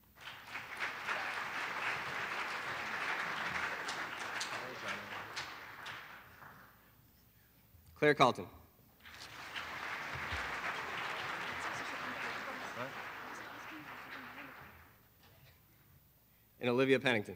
[SPEAKER 7] Claire Carlton. And Olivia Pennington.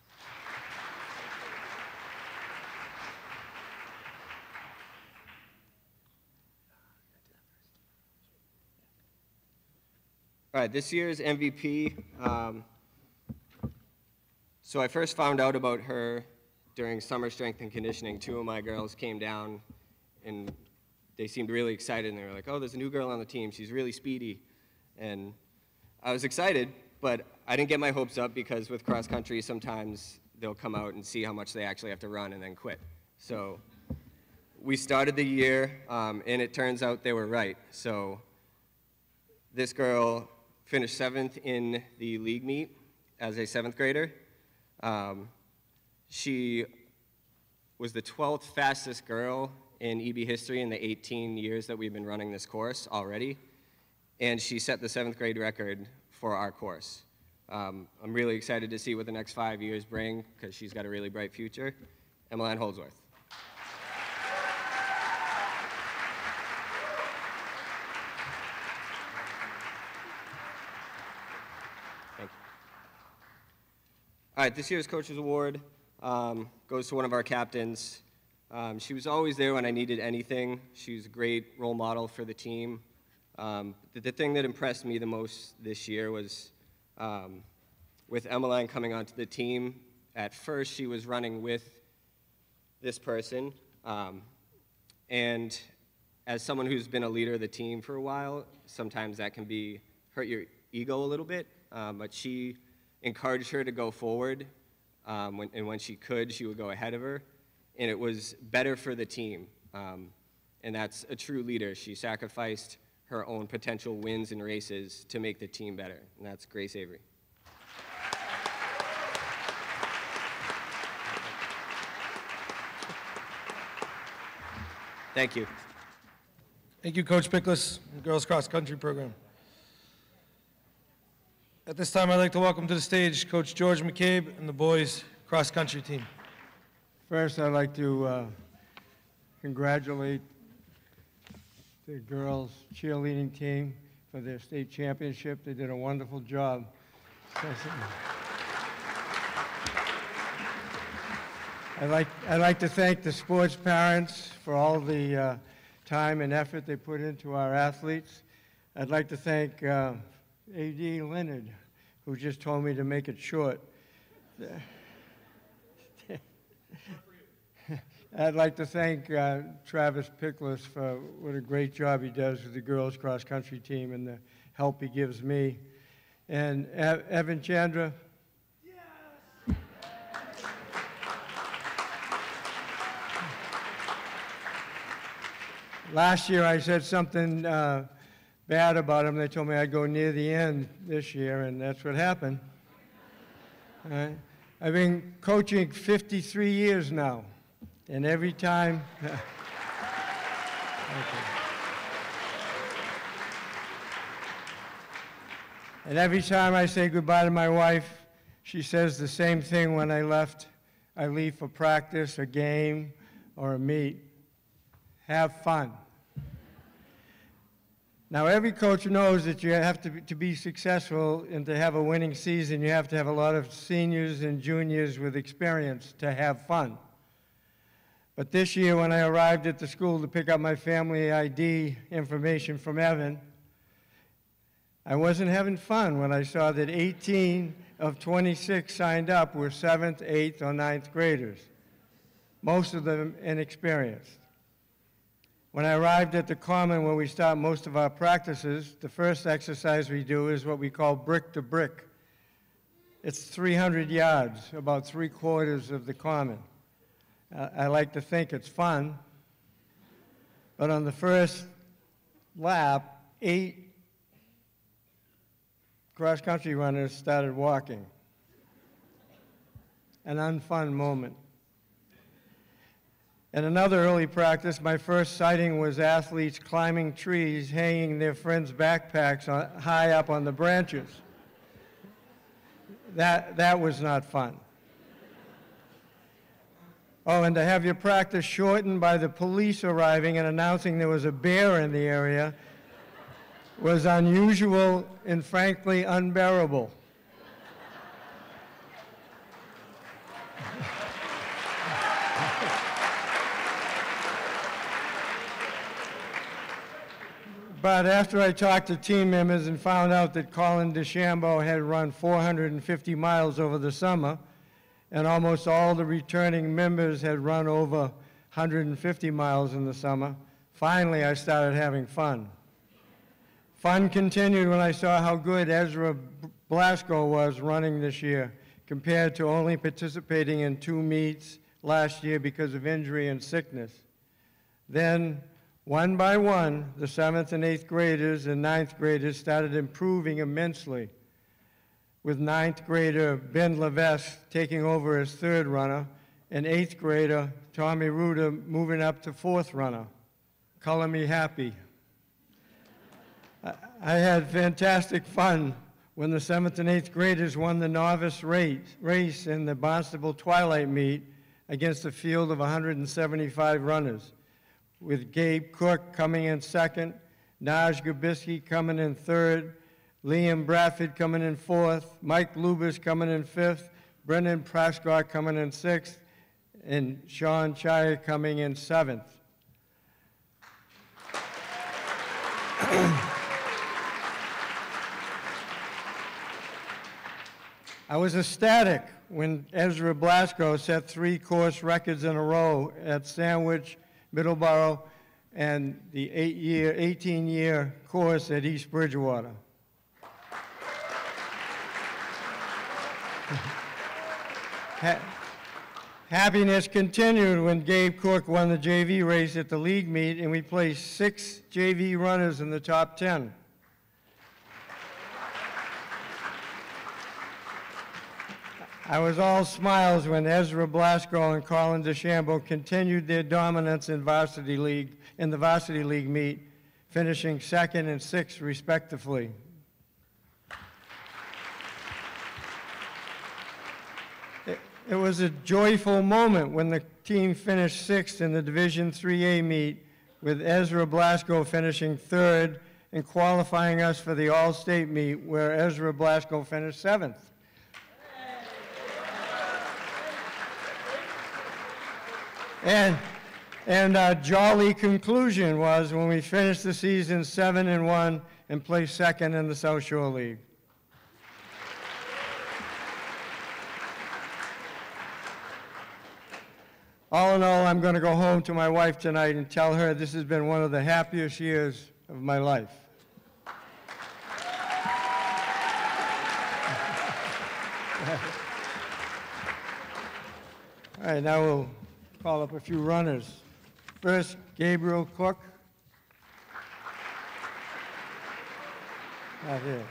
[SPEAKER 7] All right, this year's M V P. Um, so I first found out about her during summer strength and conditioning. Two of my girls came down, and they seemed really excited, and they were like, oh, there's a new girl on the team. She's really speedy. And I was excited, but I didn't get my hopes up because with cross country, sometimes they'll come out and see how much they actually have to run and then quit. So we started the year, um, and it turns out they were right. So this girl finished seventh in the league meet as a seventh grader. Um, she was the twelfth fastest girl in E B history in the eighteen years that we've been running this course already. And she set the seventh grade record for our course. Um, I'm really excited to see what the next five years bring because she's got a really bright future. Emmeline Holdsworth. Thank you. All right, this year's Coach's Award um, goes to one of our captains. Um, she was always there when I needed anything. She was a great role model for the team. Um, the, the thing that impressed me the most this year was um, with Emmeline coming onto the team. At first, she was running with this person. Um, and as someone who's been a leader of the team for a while, sometimes that can be hurt your ego a little bit. Um, but she encouraged her to go forward. Um, when, and when she could, she would go ahead of her. And it was better for the team. Um, and that's a true leader. She sacrificed her own potential wins and races to make the team better, and that's Grace Avery. Thank you.
[SPEAKER 1] Thank you, Coach Pickless, and the girls cross country program. At this time, I'd like to welcome to the stage Coach George McCabe and the boys cross country team.
[SPEAKER 8] First, I'd like to uh, congratulate the girls cheerleading team for their state championship. They did a wonderful job. I'd like, I'd like to thank the sports parents for all the uh, time and effort they put into our athletes. I'd like to thank uh, A D Leonard, who just told me to make it short. I'd like to thank uh, Travis Pickless for what a great job he does with the girls cross country team and the help he gives me. And Ev Evan Chandra. Yes. Last year I said something uh, bad about him. They told me I'd go near the end this year, and that's what happened. All right. I've been coaching fifty-three years now. And every time, okay. And every time I say goodbye to my wife, she says the same thing when I left. I leave for practice, a game, or a meet. Have fun. Now, every coach knows that you have to be, to be successful and to have a winning season, you have to have a lot of seniors and juniors with experience to have fun. But this year, when I arrived at the school to pick up my family I D information from Evan, I wasn't having fun when I saw that eighteen of twenty-six signed up were seventh, eighth, or ninth graders, most of them inexperienced. When I arrived at the Common where we start most of our practices, the first exercise we do is what we call brick to brick. It's three hundred yards, about three quarters of the Common. Uh, I like to think it's fun, but on the first lap, eight cross-country runners started walking. An unfun moment. At another early practice, my first sighting was athletes climbing trees, hanging their friends' backpacks on, high up on the branches. That, that was not fun. Oh, and to have your practice shortened by the police arriving and announcing there was a bear in the area was unusual and frankly unbearable. But after I talked to team members and found out that Colin DeChambeau had run four hundred fifty miles over the summer, and almost all the returning members had run over one hundred fifty miles in the summer, finally I started having fun. Fun continued when I saw how good Ezra Blasco was running this year, compared to only participating in two meets last year because of injury and sickness. Then, one by one, the seventh and eighth graders and ninth graders started improving immensely, with ninth grader Ben Levesque taking over as third runner, and eighth grader Tommy Ruder moving up to fourth runner. Color me happy. I, I had fantastic fun when the seventh and eighth graders won the novice race, race in the Barnstable Twilight Meet against a field of one hundred seventy-five runners, with Gabe Cook coming in second, Naj Gabisky coming in third, Liam Bradford coming in fourth, Mike Lubis coming in fifth, Brendan Prescott coming in sixth, and Sean Chaya coming in seventh. I was ecstatic when Ezra Blasco set three course records in a row at Sandwich, Middleborough, and the eight-year, eighteen-year course at East Bridgewater. Happiness continued when Gabe Cook won the J V race at the league meet, and we placed six J V runners in the top ten. I was all smiles when Ezra Blasco and Colin DeChambeau continued their dominance in varsity league, in the varsity league meet, finishing second and sixth respectively. It, it was a joyful moment when the team finished sixth in the Division three A meet, with Ezra Blasco finishing third and qualifying us for the All-State meet, where Ezra Blasco finished seventh. And, and our jolly conclusion was when we finished the season seven and one and placed second in the South Shore League. All in all, I'm going to go home to my wife tonight and tell her this has been one of the happiest years of my life. All right, now we'll call up a few runners. First, Gabriel Cook. Not here.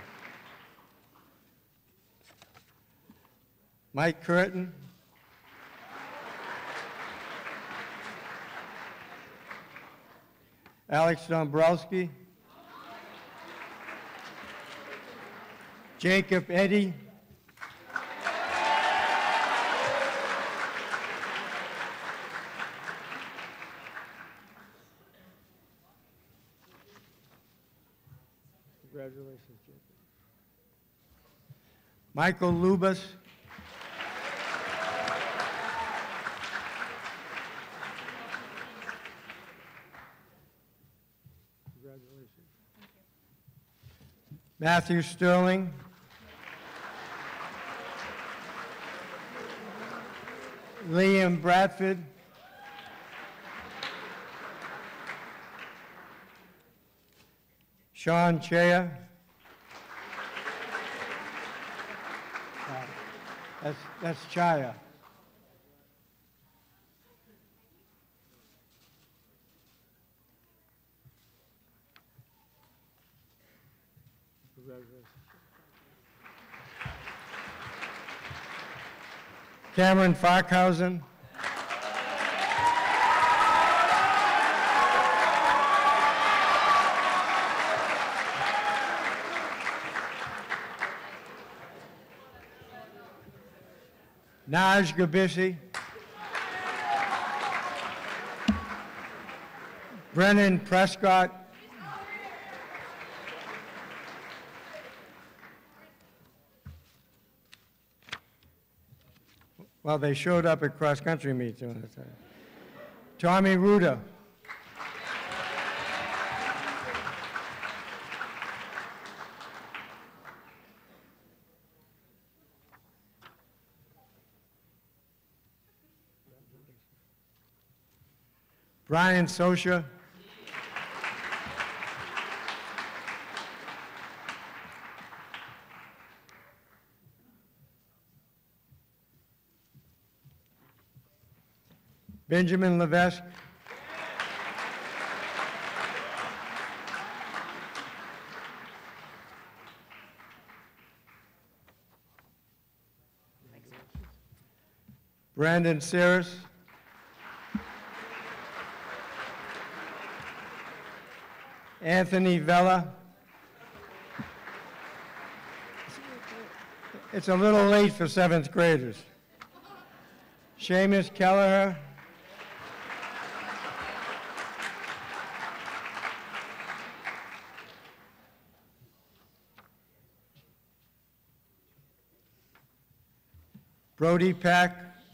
[SPEAKER 8] Mike Curtin. Alex Dombrowski. Jacob Eddy. Congratulations, Jacob. Michael Lubas. Congratulations. Matthew Sterling. Liam Bradford. Sean Chea. Uh, that's, that's Chaya. Cameron Farkhausen. Naj Gabissi. Brennan Prescott. Well, they showed up at cross-country meets. Tommy Ruda. Brian Sosha. Benjamin Levesque. Brandon Sears. Anthony Vella. It's a little late for seventh graders. Seamus Kelleher. Brody Pack.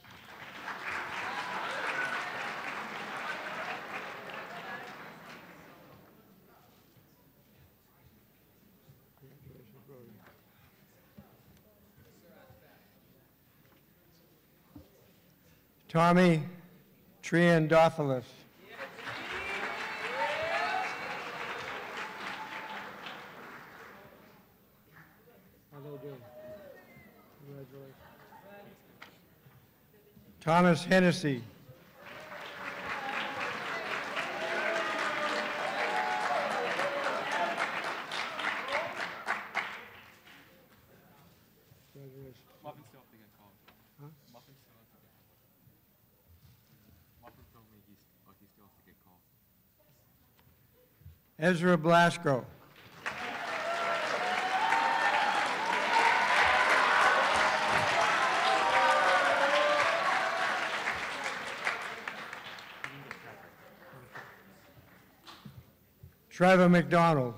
[SPEAKER 8] Tommy Triandopoulos. How they doing? Congratulations. Thomas Hennessy. Ezra Blasco. Trevor McDonald.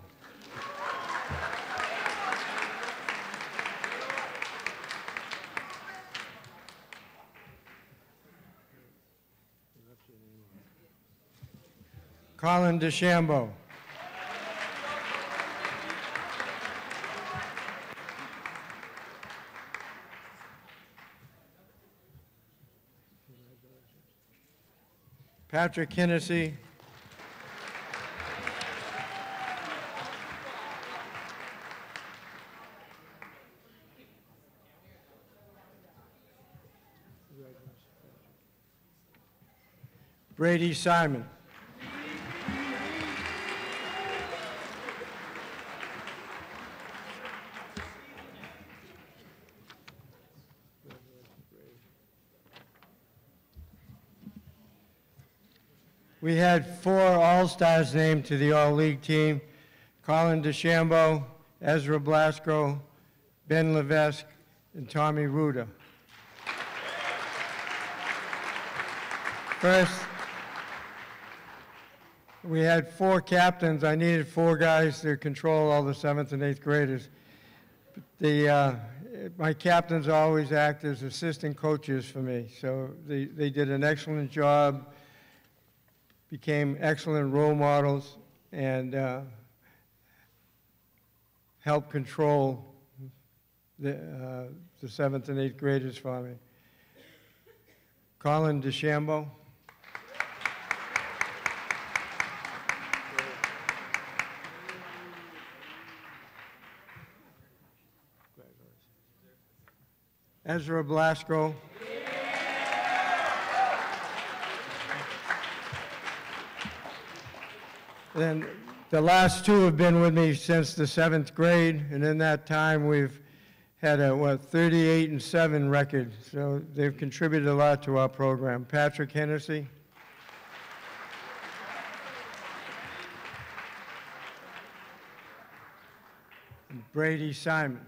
[SPEAKER 8] Colin DeChambeau. Patrick Hennessy. Brady Simon. We had four All-Stars named to the All-League team: Colin DeChambeau, Ezra Blasco, Ben Levesque, and Tommy Ruda. First, we had four captains. I needed four guys to control all the seventh and eighth graders. The, uh, my captains always act as assistant coaches for me, so they, they did an excellent job, became excellent role models, and uh, helped control the, uh, the seventh and eighth graders for me. Colin DeChambeau. Ezra Blasco. Then the last two have been with me since the seventh grade, and in that time we've had a, what, thirty-eight and seven record, so they've contributed a lot to our program. Patrick Hennessy. And Brady Simon.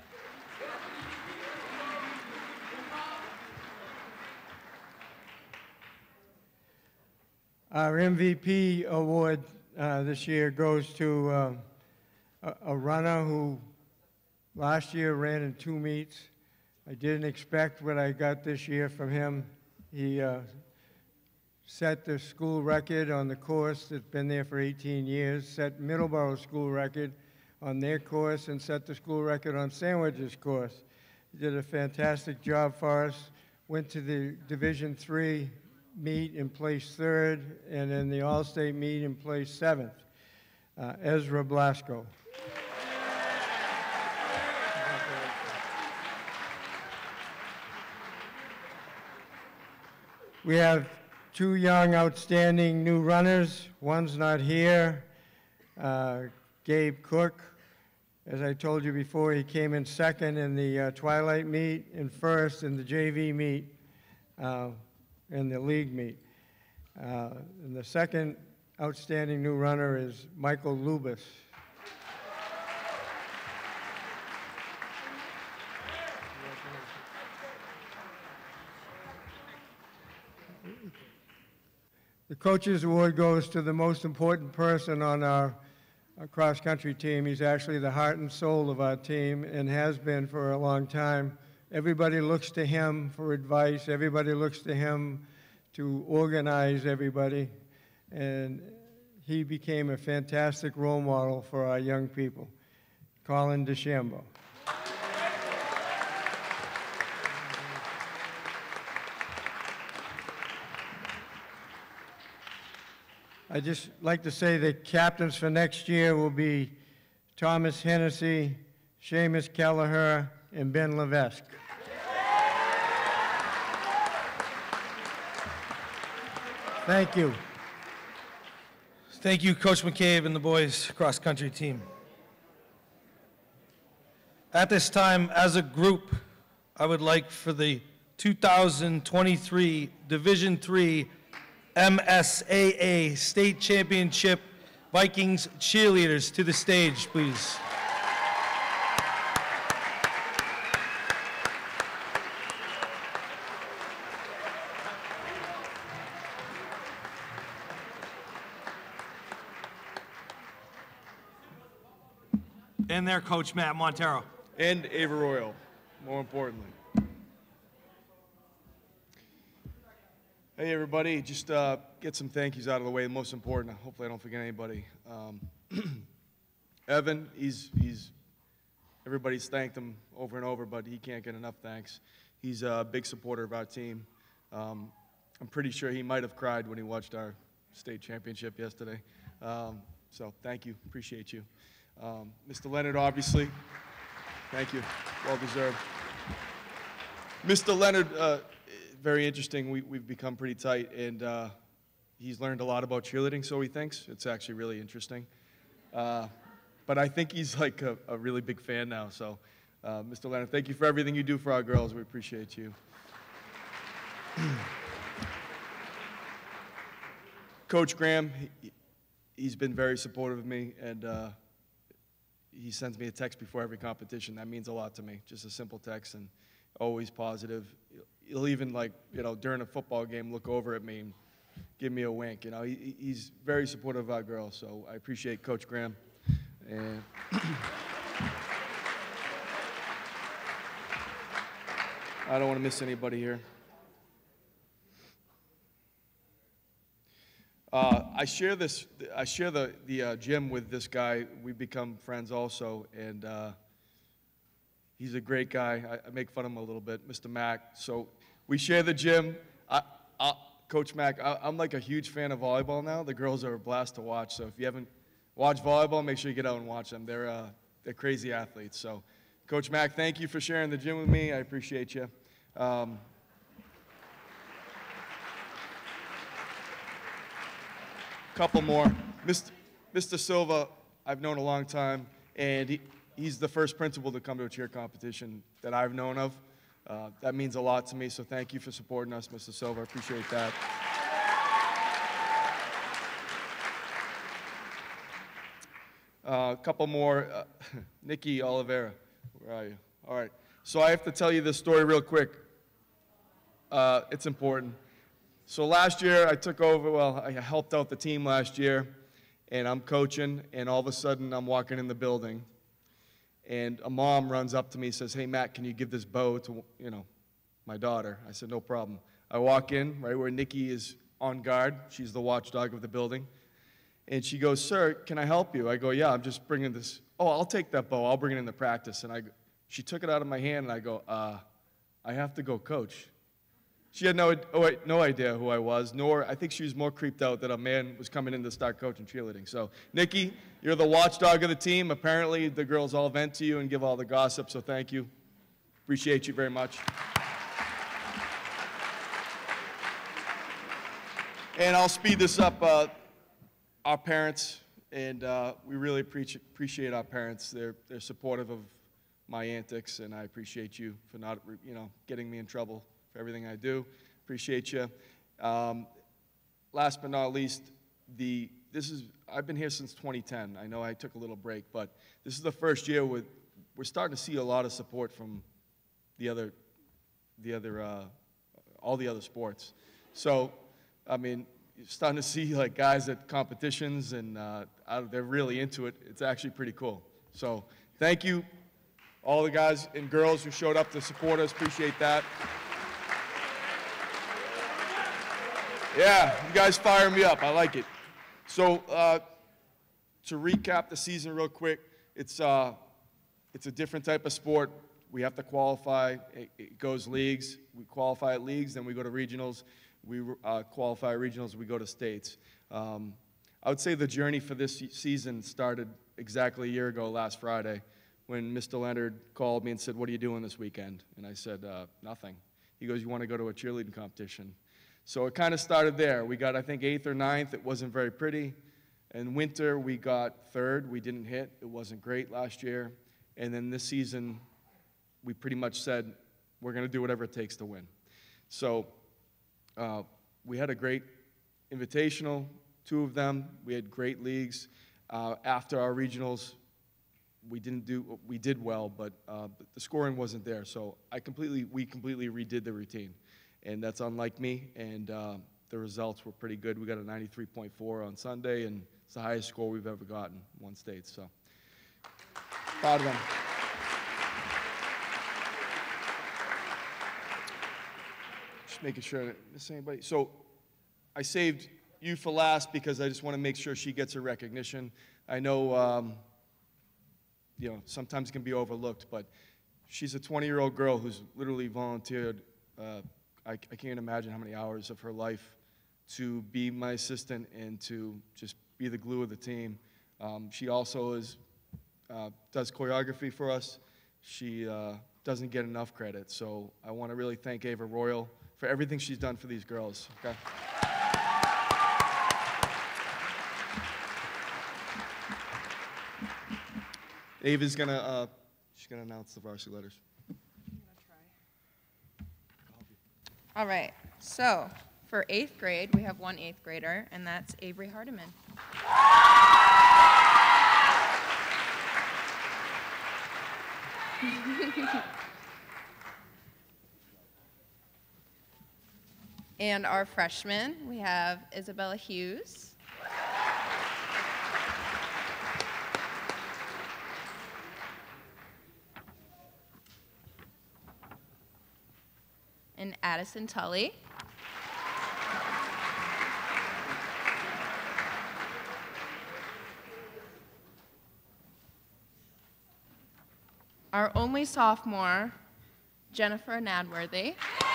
[SPEAKER 8] Our M V P award uh, this year goes to uh, a, a runner who last year ran in two meets. I didn't expect what I got this year from him. He uh, set the school record on the course that's been there for eighteen years, set Middleborough school record on their course, and set the school record on Sandwich's course. He did a fantastic job for us. Went to the Division three meet and placed third, and in the All-State meet and placed seventh. Uh, Ezra Blasco. We have two young, outstanding new runners. One's not here. Uh, Gabe Cook. As I told you before, he came in second in the uh, Twilight meet and first in the J V meet. Uh, in the league meet. Uh, and the second outstanding new runner is Michael Lubis. The Coaches Award goes to the most important person on our, our cross-country team. He's actually the heart and soul of our team and has been for a long time. Everybody looks to him for advice. Everybody looks to him to organize everybody. And he became a fantastic role model for our young people. Colin DeChambeau. I'd just like to say the captains for next year will be Thomas Hennessy, Seamus Kelleher, and Ben Levesque. Thank you.
[SPEAKER 1] Thank you, Coach McCabe and the boys cross-country team. At this time, as a group, I would like for the two thousand twenty-three Division three M S A A State Championship Vikings cheerleaders to the stage, please.
[SPEAKER 9] And their coach, Matt Montero.
[SPEAKER 10] And Ava Royal, more importantly. Hey, everybody, just uh, get some thank yous out of the way. The most important, hopefully I don't forget anybody. Um, Evan, he's, he's, everybody's thanked him over and over, but he can't get enough thanks. He's a big supporter of our team. Um, I'm pretty sure he might have cried when he watched our state championship yesterday. Um, so thank you, appreciate you. Um, Mister Leonard, obviously, thank you, well deserved. Mister Leonard, uh, very interesting. We, we've become pretty tight, and uh, he's learned a lot about cheerleading, so he thinks. It's actually really interesting. Uh, but I think he's like a, a really big fan now, so uh, Mister Leonard, thank you for everything you do for our girls. We appreciate you. Coach Graham, he, he's been very supportive of me, and uh, he sends me a text before every competition. That means a lot to me, just a simple text, and always positive. He'll even, like, you know, during a football game, look over at me and give me a wink. You know, he, he's very supportive of our girls, so I appreciate Coach Graham. And I don't want to miss anybody here. Uh, I share this. I share the the uh, gym with this guy. We've become friends also, and uh, he's a great guy. I, I make fun of him a little bit, Mister Mack. So we share the gym. I, I, Coach Mack, I, I'm like a huge fan of volleyball now. The girls are a blast to watch. So if you haven't watched volleyball, make sure you get out and watch them. They're uh, they're crazy athletes. So, Coach Mack, thank you for sharing the gym with me. I appreciate you. Um, couple more. Mister Mister Silva, I've known a long time, and he, he's the first principal to come to a cheer competition that I've known of. Uh, that means a lot to me, so thank you for supporting us, Mister Silva. I appreciate that. Uh, a couple more. Uh, Nikki Oliveira, where are you? All right. So I have to tell you this story real quick. Uh, it's important. So last year I took over, well, I helped out the team last year, and I'm coaching, and all of a sudden I'm walking in the building, and a mom runs up to me and says, hey, Matt, can you give this bow to, you know, my daughter? I said, no problem. I walk in, right where Nikki is on guard. She's the watchdog of the building. And she goes, sir, can I help you? I go, yeah, I'm just bringing this. Oh, I'll take that bow. I'll bring it into practice. And I, she took it out of my hand, and I go, uh, I have to go coach. She had no, no idea who I was, nor I think she was more creeped out that a man was coming in to start coaching cheerleading. So, Nikki, you're the watchdog of the team. Apparently, the girls all vent to you and give all the gossip, so thank you. Appreciate you very much. And I'll speed this up. Uh, our parents, and uh, we really appreciate, appreciate our parents. They're, they're supportive of my antics, and I appreciate you for not, you know, getting me in trouble for everything I do. Appreciate you. Um, last but not least, the, this is, I've been here since twenty ten. I know I took a little break, but this is the first year with, we're starting to see a lot of support from the other, the other, uh, all the other sports. So, I mean, you're starting to see like guys at competitions, and uh, they're really into it. It's actually pretty cool. So, thank you, all the guys and girls who showed up to support us. Appreciate that. Yeah, you guys fire me up. I like it. So, uh, to recap the season real quick, it's, uh, it's a different type of sport. We have to qualify. It, it goes leagues. We qualify at leagues, then we go to regionals. We uh, qualify regionals, we go to states. Um, I would say the journey for this season started exactly a year ago last Friday when Mister Leonard called me and said, what are you doing this weekend? And I said, uh, nothing. He goes, you want to go to a cheerleading competition? So it kind of started there. We got, I think, eighth or ninth. It wasn't very pretty. In winter, we got third. We didn't hit. It wasn't great last year. And then this season, we pretty much said, we're going to do whatever it takes to win. So uh, we had a great invitational, two of them. We had great leagues. Uh, after our regionals, we didn't do, we did well, but uh, the scoring wasn't there. So I completely, we completely redid the routine. And that's unlike me, and uh, the results were pretty good. We got a ninety-three point four on Sunday, and it's the highest score we've ever gotten in one state, so proud of them. Just making sure I didn't miss anybody. So I saved you for last because I just want to make sure she gets her recognition. I know, um, you know, sometimes it can be overlooked, but she's a twenty-year-old girl who's literally volunteered, uh, I, I can't imagine how many hours of her life to be my assistant and to just be the glue of the team. Um, she also is, uh, does choreography for us. She uh, doesn't get enough credit, so I want to really thank Ava Royal for everything she's done for these girls. Okay? Ava's gonna, uh, she's gonna announce the varsity letters.
[SPEAKER 11] All right, so for eighth grade, we have one eighth grader, and that's Avery Hardiman. And our freshmen, we have Isabella Hughes. And Addison Tully. Our only sophomore, Jennifer Nadworthy.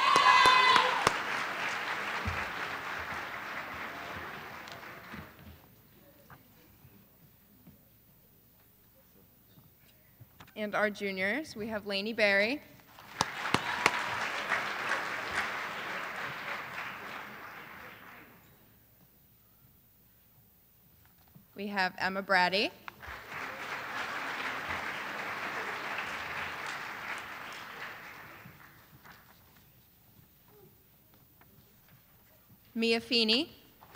[SPEAKER 11] And our juniors, we have Lainey Berry. We have Emma Brady. Mia Feeney.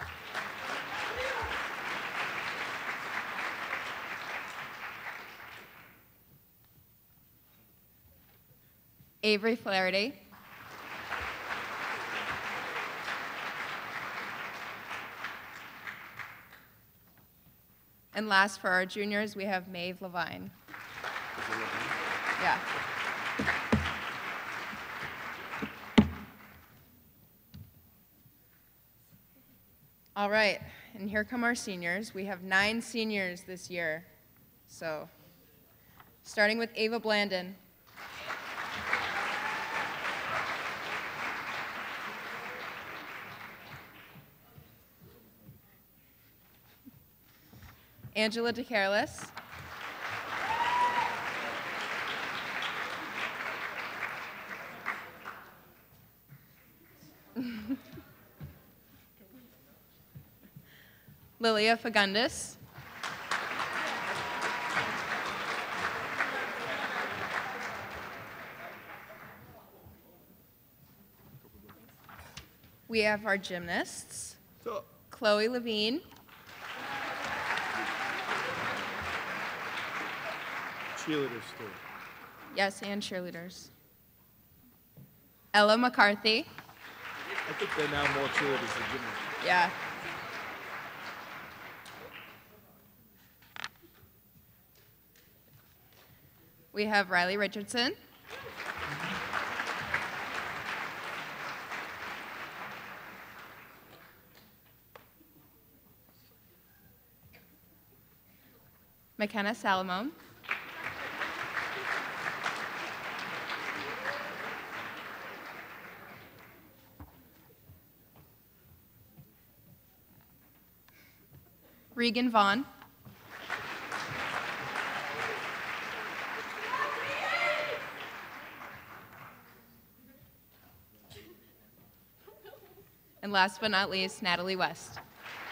[SPEAKER 11] Avery Flaherty. And last for our juniors, we have Maeve Levine. Yeah. All right, and here come our seniors. We have nine seniors this year. So, starting with Ava Blandon. Angela DeCarlis. Lilia Fagundis. We have our gymnasts. Chloe Levine.
[SPEAKER 10] Cheerleaders, too.
[SPEAKER 11] Yes, and cheerleaders. Ella McCarthy.
[SPEAKER 10] I think they're now more cheerleaders than gymnasts.
[SPEAKER 11] Yeah. We have Riley Richardson. McKenna Salomon. Regan Vaughn. And And last but not least, Natalie West.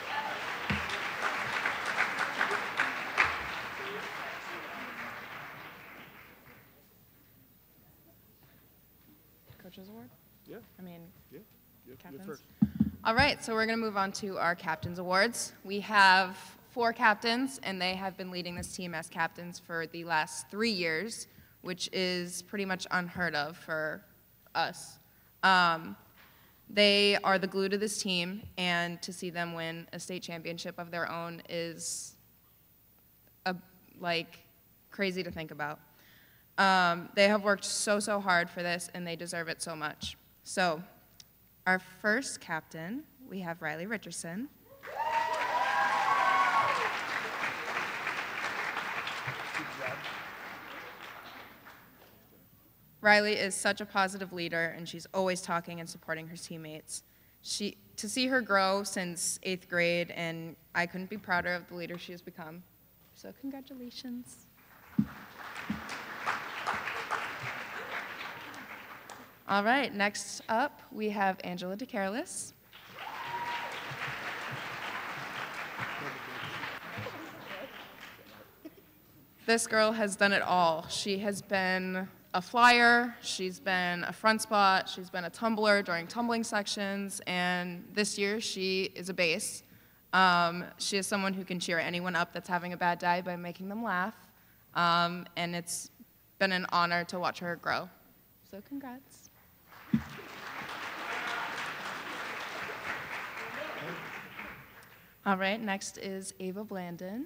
[SPEAKER 11] Coaches Award?
[SPEAKER 10] Yeah.
[SPEAKER 11] I mean,
[SPEAKER 10] Yeah. Yeah.
[SPEAKER 11] captains.
[SPEAKER 10] First.
[SPEAKER 11] All right, so we're going to move on to our captains awards. We have four captains, and they have been leading this team as captains for the last three years, which is pretty much unheard of for us. Um, they are the glue to this team, and to see them win a state championship of their own is a, like crazy to think about. Um, they have worked so, so hard for this, and they deserve it so much. So, our first captain, we have Riley Richardson. Riley is such a positive leader, and she's always talking and supporting her teammates. She, to see her grow since eighth grade, and I couldn't be prouder of the leader she has become. So congratulations. All right, next up, we have Angela DeCarolis. This girl has done it all. She has been a flyer, she's been a front spot, she's been a tumbler during tumbling sections, and this year she is a base. Um, she is someone who can cheer anyone up that's having a bad day by making them laugh, um, and it's been an honor to watch her grow. So congrats. All right, next is Ava Blandon.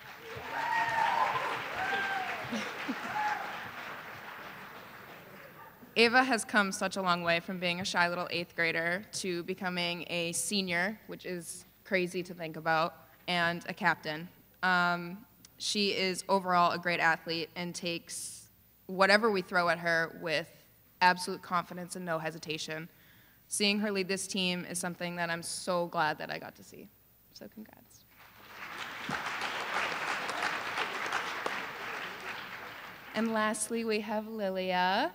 [SPEAKER 11] Ava has come such a long way from being a shy little eighth grader to becoming a senior, which is crazy to think about, and a captain. Um, she is overall a great athlete and takes whatever we throw at her with absolute confidence and no hesitation. Seeing her lead this team is something that I'm so glad that I got to see. So congrats. And lastly, we have Lilia.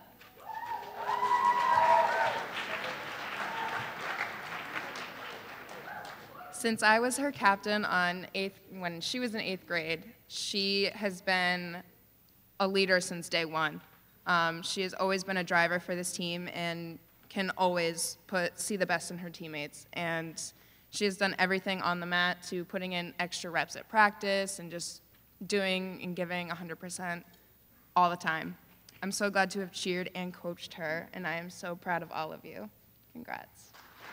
[SPEAKER 11] Since I was her captain on eighth, when she was in eighth grade, she has been a leader since day one. Um, she has always been a driver for this team and can always put see the best in her teammates. And she has done everything on the mat to putting in extra reps at practice and just doing and giving one hundred percent all the time. I'm so glad to have cheered and coached her, and I am so proud of all of you. Congrats.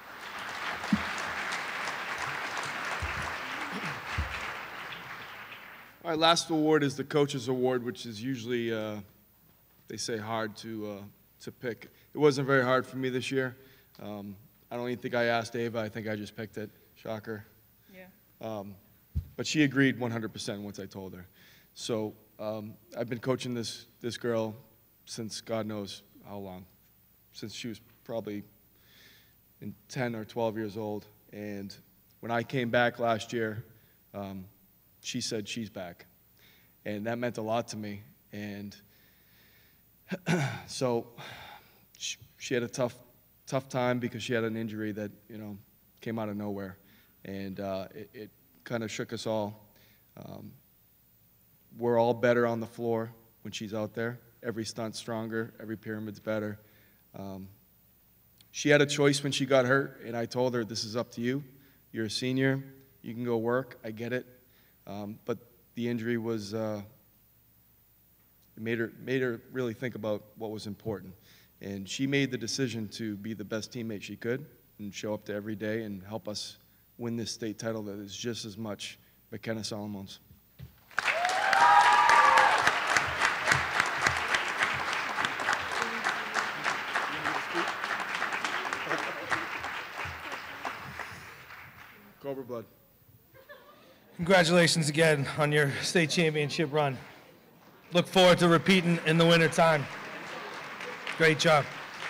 [SPEAKER 10] All right, last award is the Coaches Award, which is usually, uh, they say, hard to, uh, to pick. It wasn't very hard for me this year. Um, I don't even think I asked Ava. I think I just picked it. Shocker.
[SPEAKER 11] Yeah.
[SPEAKER 10] Um, but she agreed one hundred percent once I told her. So um, I've been coaching this, this girl since God knows how long, since she was probably in ten or twelve years old. And when I came back last year, um, she said she's back. And that meant a lot to me. And so she, she had a tough, tough time because she had an injury that, you know, came out of nowhere. And uh, it, it kind of shook us all. Um, we're all better on the floor when she's out there. Every stunt's stronger, every pyramid's better. Um, she had a choice when she got hurt, and I told her, this is up to you. You're a senior. You can go work. I get it. Um, but the injury was, uh, it made her, made her really think about what was important. And she made the decision to be the best teammate she could and show up to every day and help us win this state title that is just as much McKenna Solomon's. Cobra Blood.
[SPEAKER 1] Congratulations again on your state championship run. Look forward to repeating in the wintertime. Great job.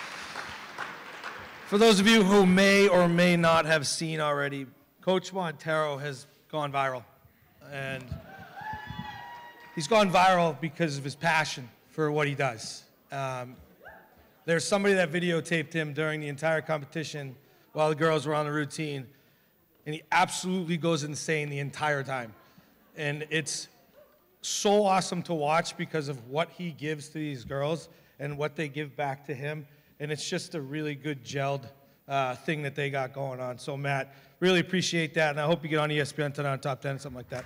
[SPEAKER 1] For those of you who may or may not have seen already, Coach Montero has gone viral. And he's gone viral because of his passion for what he does. Um, there's somebody that videotaped him during the entire competition while the girls were on the routine, and he absolutely goes insane the entire time. And it's so awesome to watch because of what he gives to these girls and what they give back to him. And it's just a really good gelled uh, thing that they got going on. So, Matt, really appreciate that, and I hope you get on E S P N tonight on Top ten, something like that.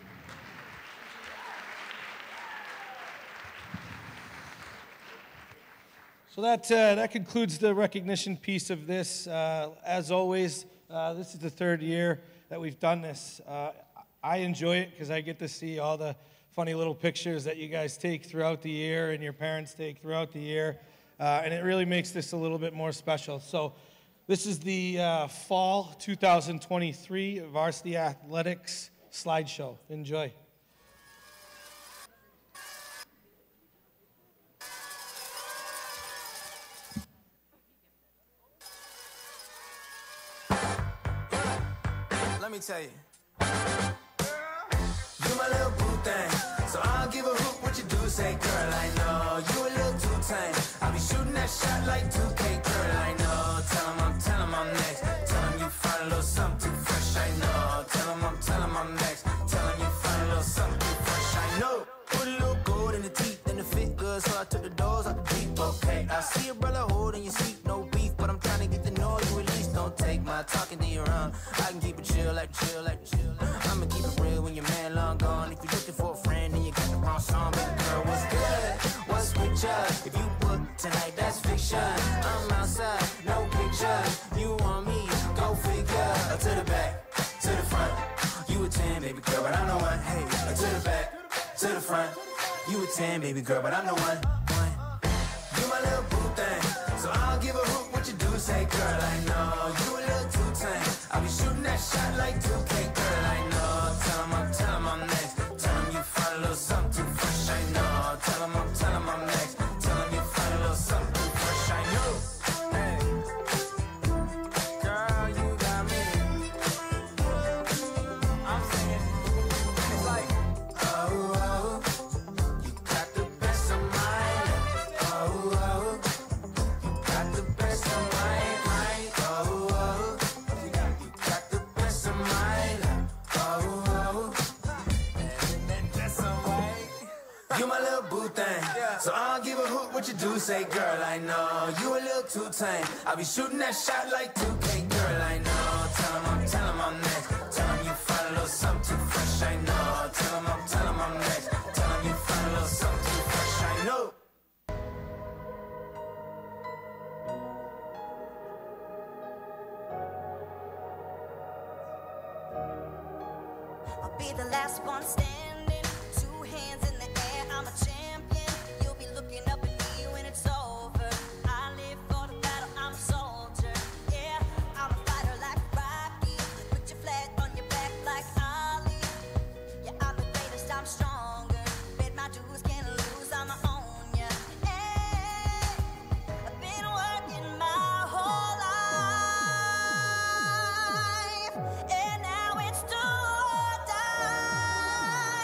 [SPEAKER 1] So that, uh, that concludes the recognition piece of this. Uh, as always, uh, this is the third year that we've done this. Uh, I enjoy it because I get to see all the funny little pictures that you guys take throughout the year and your parents take throughout the year, uh, and it really makes this a little bit more special. So this is the uh, Fall two thousand twenty-three Varsity Athletics slideshow. Enjoy.
[SPEAKER 12] Let me tell you, you my little boo thing, so I'll give a hoot what you do. Say, girl, I know you a little too tame. I'll be shooting that shot like two K, girl, I know. Tell 'em I'm, tell 'em I'm next. Tell 'em you find a little something too fresh, I know. Tell 'em I'm, tell 'em I'm next. Tell 'em you find a little something too fresh, I know. Put a little gold in the teeth and the fit good, so I took the doors out the deep. Okay, I see a brother holding your seat, no beef, but I'm trying to get to know you at least. Don't take my talking to your own. I can keep it chill, like chill, like chill. I'ma keep it real when your man long gone. If you're looking for a friend and you got the wrong song, baby girl, what's good? What's with ya? If you book tonight, that's fiction. I'm outside, no picture. You want me? Go figure. Uh, to the back, to the front. You a ten, baby girl, but I'm the one. Hey, uh, to the back, to the front. You a ten, baby girl, but I'm the one. one. You my little boo thing, so I'll give a hoot what you do. Say, girl, I know you a little too tame. I'll be shooting that shot like two K, girl, I know. Tell 'em I'm, tell 'em I'm next. Tell 'em you find a little something too fresh, I know. Tell 'em I'm, tell 'em I'm next. Tell 'em you find a little something too fresh, I know. Hey, girl, you got me. I'm singing, it's like, oh, oh, you got the best of mine. Oh, oh, you got the best of mine, mine. Oh, oh, you got, you got the best of mine. Oh, oh, and that's alright. You my little boo thing, so I don't give a hoot what you do. Say, girl, I know you a little too tame. I'll be shooting that shot like two K, girl, I know. Tell 'em I'm, tell 'em I'm next. Tell 'em you find a little something too fresh, I know. Tell 'em I'm, tell 'em I'm next. Tell 'em you find a little something too fresh, I know.
[SPEAKER 13] I'll be the last one standing, two hands in the air, I'm a champion. You'll be looking up at me when it's over. I live for the battle, I'm a soldier. Yeah, I'm a fighter like Rocky. Put your flag on your back like Ali. Yeah, I'm the greatest, I'm stronger. Bet my dues, can't lose, I'ma own ya. Hey, I've been working my whole life, and now it's do or die.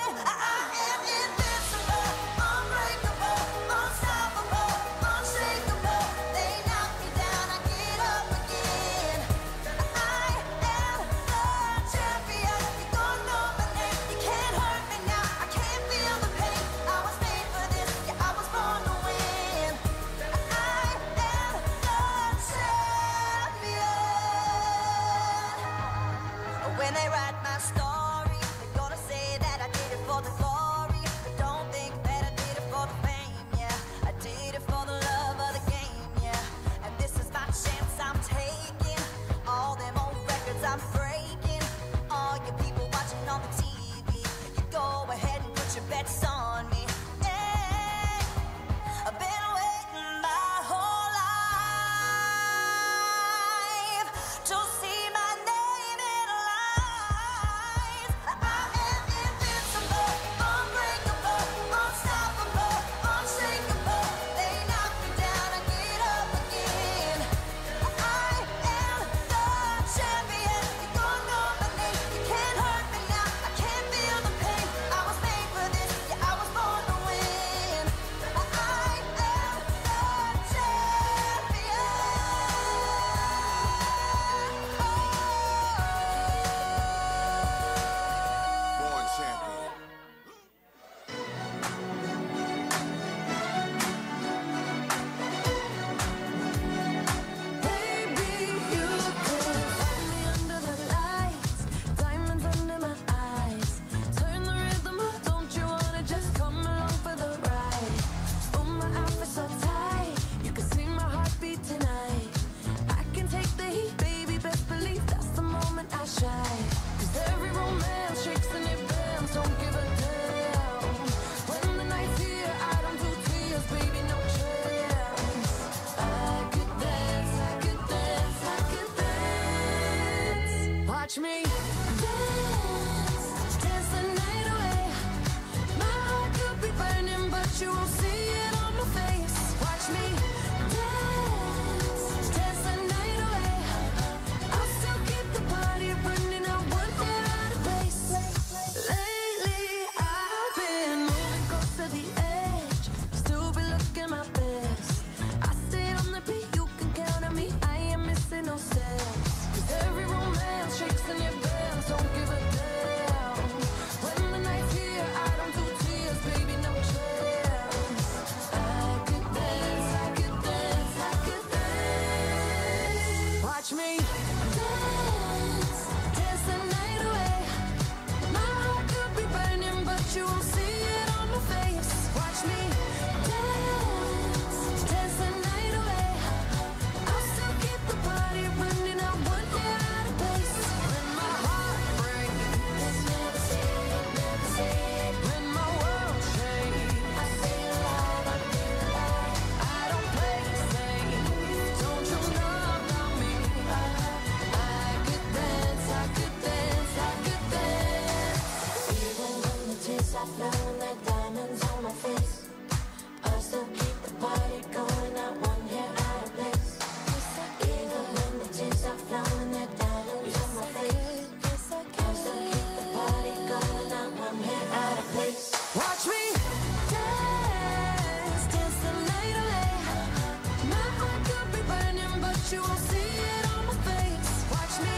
[SPEAKER 12] but you won't see it on my face. Watch me dance, dance the night away. I'll still keep the party running. I want it out of place. Lately, I've been moving close to the edge. Still be looking my best. I stayed on the beat, you can count on me. I ain't missing no steps. Cause every romance shakes in your bands. Don't give a damn. When the night's here, I don't do tears, baby, no chance. I could dance, I could dance, I could dance. Watch me dance, dance the night away. My heart could be burning, but you won't see it on my face. Watch me dance, dance the night away. I'll still keep the party running. I want it out of place. When my heart breaks, never say it, never say it. When my world shakes, I feel alive, I feel alive. I don't play safe, don't you know about me? I, I could dance, I could dance, I could dance. Even when the tears stop flowing like diamonds on my face, I still keep the party going. I want it out of place. Even when the tears stop flowing like diamonds on my face, I still keep the party going. I want it out of place. Watch me dance, dance the night away. My heart could be burning, but you won't see it on my face. Watch me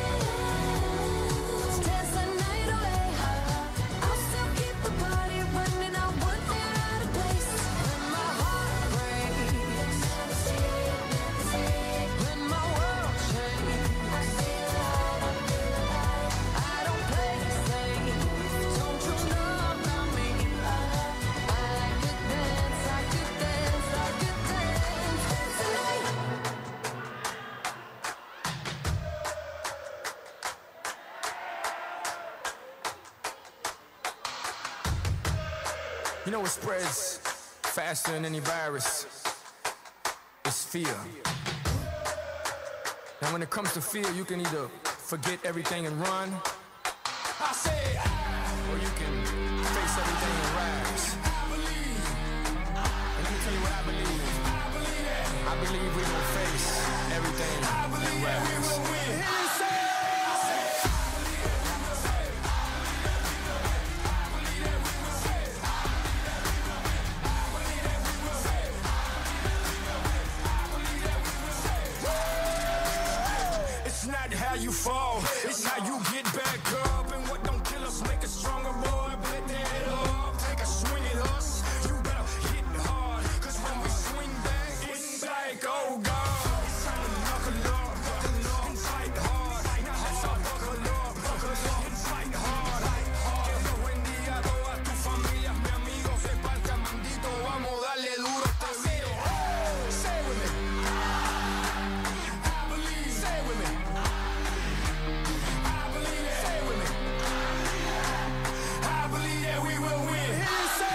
[SPEAKER 12] dance, dance the night away. I'll still keep the party running. I want it out of place. When my heart breaks, never say it, never say it. When my world shakes, I feel alive, I feel alive. I don't play safe, don't you know about me? I, I could dance, I could dance, I could dance, dance tonight.
[SPEAKER 14] You know what spreads faster than any virus? It's fear. Now when it comes to fear, you can either forget everything and run, I say, or you can face everything and rise. And let me tell you what I believe. I believe we will face everything and rise. It's not how you fall, it's how you get back up. And what don't kill us make us stronger, boy. Bet that up, take a swing at us. You better hit hard, cause when we swing back, it's like, oh God. It's time to knuckle up, buckle up, and fight hard. Now let's all buckle up, buckle up, and fight hard. Que Dios bendiga a toda tu familia, mi amigo, se parta mandito. Vamos a darle duro a este video. Say with me. I believe, say with me. I believe that. Say with me. I believe that we will win. Hear me say.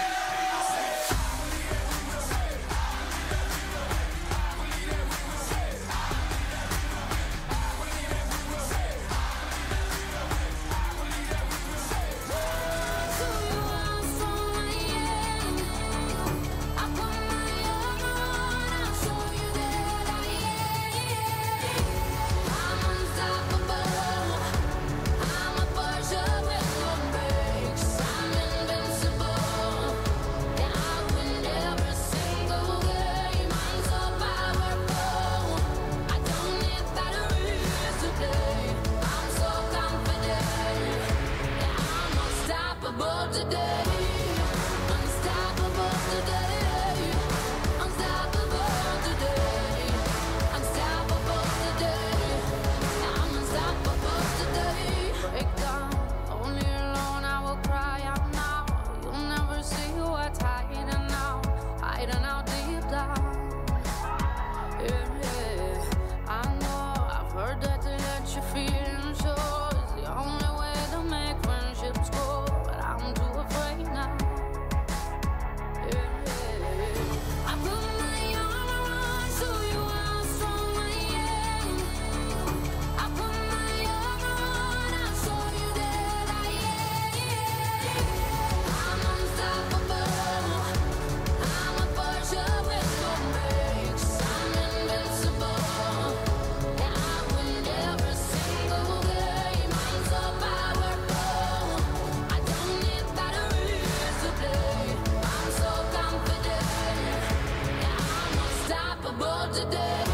[SPEAKER 15] today.